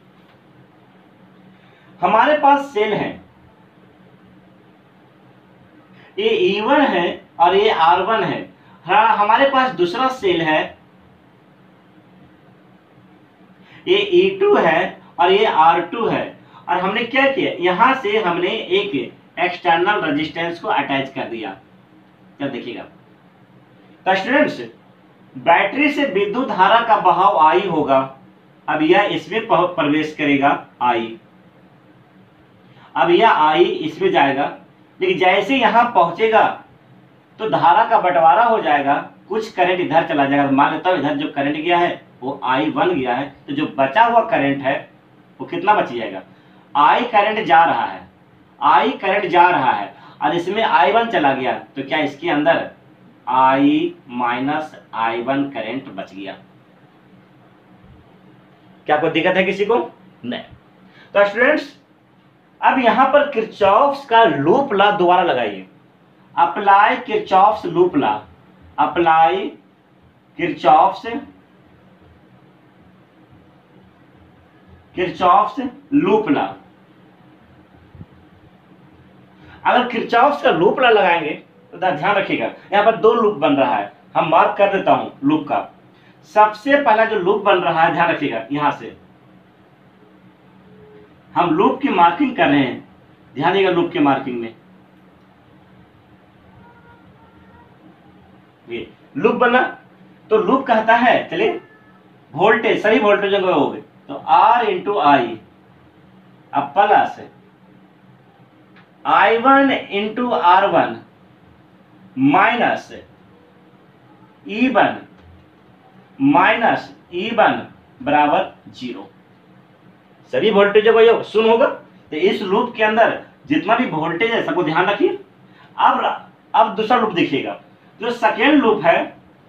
हमारे पास सेल है, ये ई वन है और ये आर वन है। हाँ, हमारे पास दूसरा सेल है, ये ई टू है और ये आर टू है। और हमने क्या किया, यहां से हमने एक एक्सटर्नल रेजिस्टेंस को अटैच कर दिया। क्या देखिएगा तो स्टूडेंट्स, बैटरी से विद्युत धारा का बहाव आई होगा। अब यह इसमें प्रवेश करेगा आई, अब यह आई इसमें जाएगा, लेकिन जैसे यहां पहुंचेगा तो धारा का बंटवारा हो जाएगा, कुछ करंट इधर चला जाएगा। मान लेता हूं इधर जो करंट गया है वो आई वन गया है, तो जो बचा हुआ करंट है वो कितना बच जाएगा, आई करंट जा रहा है, आई करंट जा रहा है और इसमें आई वन चला गया तो क्या इसके अंदर I minus I one current बच गया। क्या कोई दिक्कत है किसी को? नहीं। तो स्टूडेंट्स अब यहां पर किरचॉफ्स का लूप लॉ दोबारा लगाइए। Apply Kirchhoff's loop law, apply Kirchhoff's Kirchhoff's loop law. अगर किरचॉफ्स का लूप लॉ लगाएंगे तो ध्यान रखिएगा यहां पर दो लूप बन रहा है, हम मार्क कर देता हूं लूप का। सबसे पहला जो लूप बन रहा है, ध्यान रखिएगा यहां से हम लूप की मार्किंग कर रहे हैं, ध्यान देगा लूप की मार्किंग में ये लूप बना। तो लूप कहता है, चलिए वोल्टेज सभी वोल्टेजों को हो गए तो आर इंटू आई अब plus I one into R one minus E one minus E one बराबर जीरो। सभी वोल्टेजों का योग शून्य होगा। तो इस लूप के अंदर जितना भी वोल्टेज है सबको ध्यान रखिए। अब अब दूसरा लूप देखिएगा, जो सेकेंड लूप है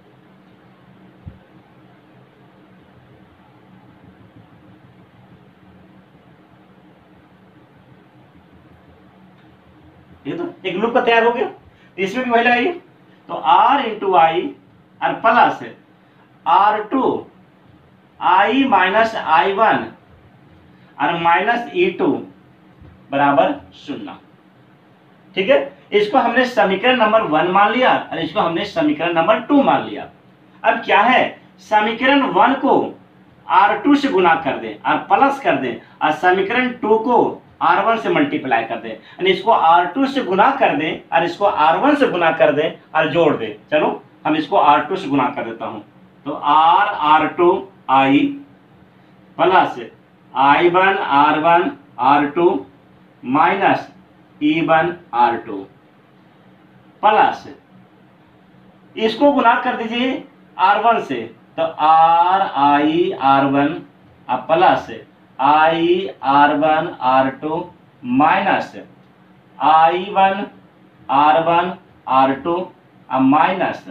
ये तो एक लूप का तैयार हो गया, तो इसमें भी वही लगाइए। तो आर इंटू आई और plus R two I minus I one और माइनस ई टू बराबर शून्य। ठीक है, इसको हमने समीकरण नंबर वन मान लिया और इसको हमने समीकरण नंबर टू मान लिया। अब क्या है, समीकरण वन को आर टू से गुना कर दें और प्लस कर दें और समीकरण टू को आर वन से मल्टीप्लाई कर दें, यानी इसको आर टू से गुना कर दें और इसको आर वन से गुना कर दें और जोड़ दें। चलो हम इसको आर टू से गुना कर देता हूं, तो R R two I plus I one R one R two minus E one R two plus इसको गुना कर दीजिए आर वन से, तो R I R one plus I R one R two minus I one R one R two अब minus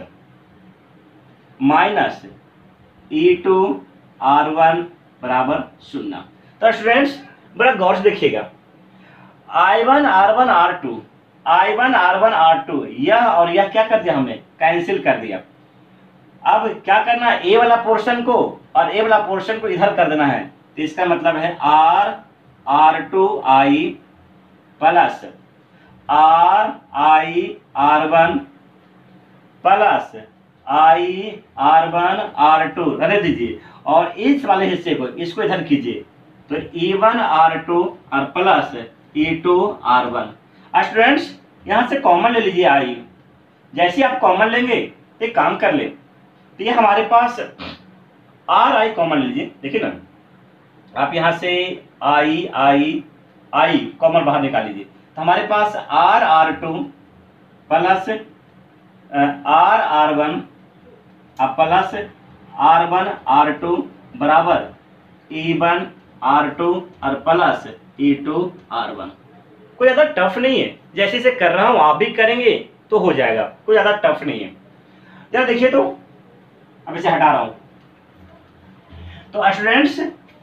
minus E two R one बराबर शून्य। तो स्टूडेंट्स बड़ा गौर से देखिएगा, I one R one R two I one R one R two यह और यह क्या कर दिया, हमने कैंसिल कर दिया। अब क्या करना है, ए वाला पोर्शन को और ए वाला पोर्शन को इधर कर देना है। तो इसका मतलब है R R two I plus R I R one plus I R one R two रहने दीजिए, और इस वाले हिस्से को इसको इधर कीजिए। तो ई वन आर टू और plus E two R one. Students यहाँ से कॉमन ले लीजिए आई। जैसे आप कॉमन लेंगे एक काम कर ले, तो ये हमारे पास आर आई कॉमन लीजिए। देखिए ना, आप यहाँ से आई आई आई कॉमन बाहर निकाल लीजिए। तो हमारे पास R R two plus R R one plus R one R two बराबर ई वन आर टू और plus E two R one. कोई ज़्यादा टफ नहीं है, जैसे इसे कर रहा हूँ आप भी करेंगे तो हो जाएगा, कोई ज़्यादा टफ नहीं है। जरा देखिए, तो अब इसे हटा रहा हूँ। तो स्टूडेंट्स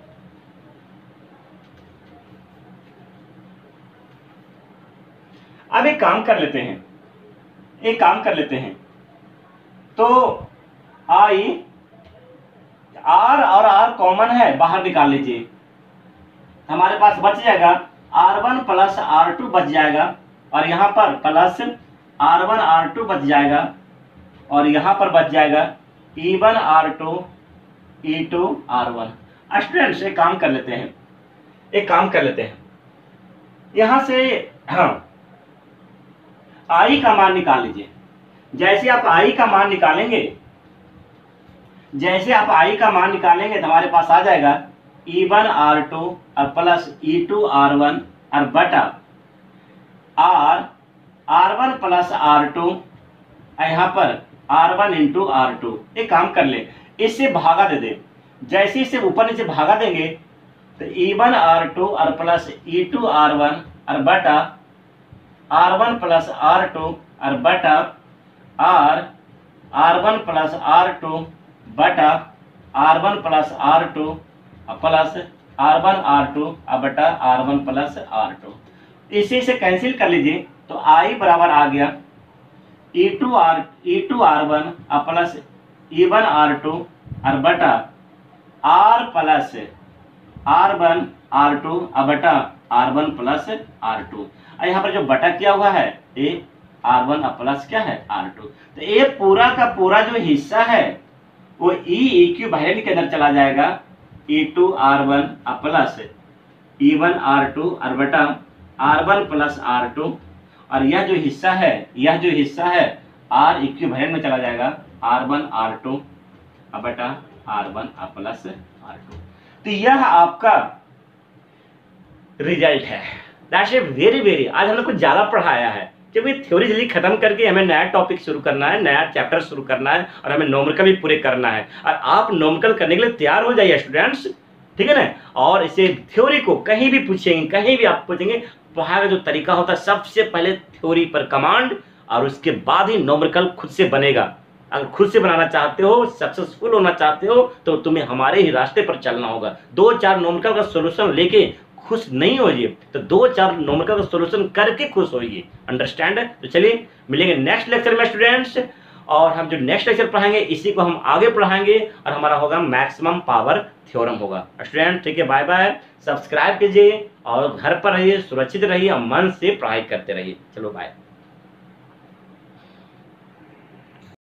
अब एक काम कर लेते हैं एक काम कर लेते हैं तो आई आर और आर कॉमन है, बाहर निकाल लीजिए। हमारे पास बच जाएगा R one plus R two बच जाएगा, और यहाँ पर plus R one R two बच जाएगा, और यहाँ पर बच जाएगा E one R two E two R one. Students एक काम कर लेते हैं एक काम कर लेते हैं यहाँ से हाँ आई का मान निकाल लीजिए। जैसे आप आई का मान निकालेंगे जैसे आप आई का मान निकालेंगे तो हमारे पास आ जाएगा ई वन आर टू और plus E two R one और बटा R R one plus R two, यहाँ पर R one into R two. एक काम कर ले, इससे भागा दे दे। जैसे इसे ऊपर नीचे भागा देंगे तो ई वन आर टू और plus E two R one और बटा R one plus R two और बटा R R one plus R two बटा R one plus R two plus R one R two बटा R one plus R two. इसी से कैंसिल कर लीजिए, तो आई बराबर आ गया E two R E two R one plus E one R two और बटा R plus R one R two बटा R one plus R two. यहाँ पर जो बटा किया हुआ है ये आर वन प्लस क्या है आर टू। तो ये पूरा का पूरा जो हिस्सा है वो ई इक्विवेलेंट के अंदर चला जाएगा, E two R one plus E one R two और बटा R one plus R two, और यह जो हिस्सा है यह जो हिस्सा है आर इक्विवेलेंट में चला जाएगा, आर वन आर टू बटा R one plus R two. तो यह आपका रिजल्ट है। दैट्स ए वेरी वेरी आज हमने कुछ ज़्यादा पढ़ाया है, क्योंकि थ्योरी जल्दी खत्म करके हमें नया टॉपिक शुरू करना है, नया चैप्टर शुरू करना है, और हमें नोमेरिकल भी पूरे करना है। और आप नोमेरिकल करने के लिए तैयार हो जाइए स्टूडेंट्स, ठीक है ना। और इसे थ्योरी को कहीं भी पूछेंगे, कहीं भी आप पूछेंगे, पढ़ाने का जो तरीका होता है सबसे पहले थ्योरी पर कमांड, और उसके बाद ही नोमेरिकल खुद से बनेगा। अगर खुद से बनाना चाहते हो, सक्सेसफुल होना चाहते हो, तो तुम्हें हमारे ही रास्ते पर चलना होगा। दो चार नोमेरिकल का सोल्यूशन लेके खुश नहीं होइए, तो दो चार नोमेरिकल का सोल्यूशन करके खुश होइए। अंडरस्टैंड। तो चलिए मिलेंगे नेक्स्ट लेक्चर में स्टूडेंट्स, और हम जो नेक्स्ट लेक्चर पढ़ाएंगे इसी को हम आगे पढ़ाएंगे, और हमारा होगा मैक्सिमम पावर थ्योरम होगा स्टूडेंट। ठीक है, बाय बाय। सब्सक्राइब कीजिए और घर पर रहिए, सुरक्षित रहिए और मन से पढ़ाई करते रहिए। चलो बाय।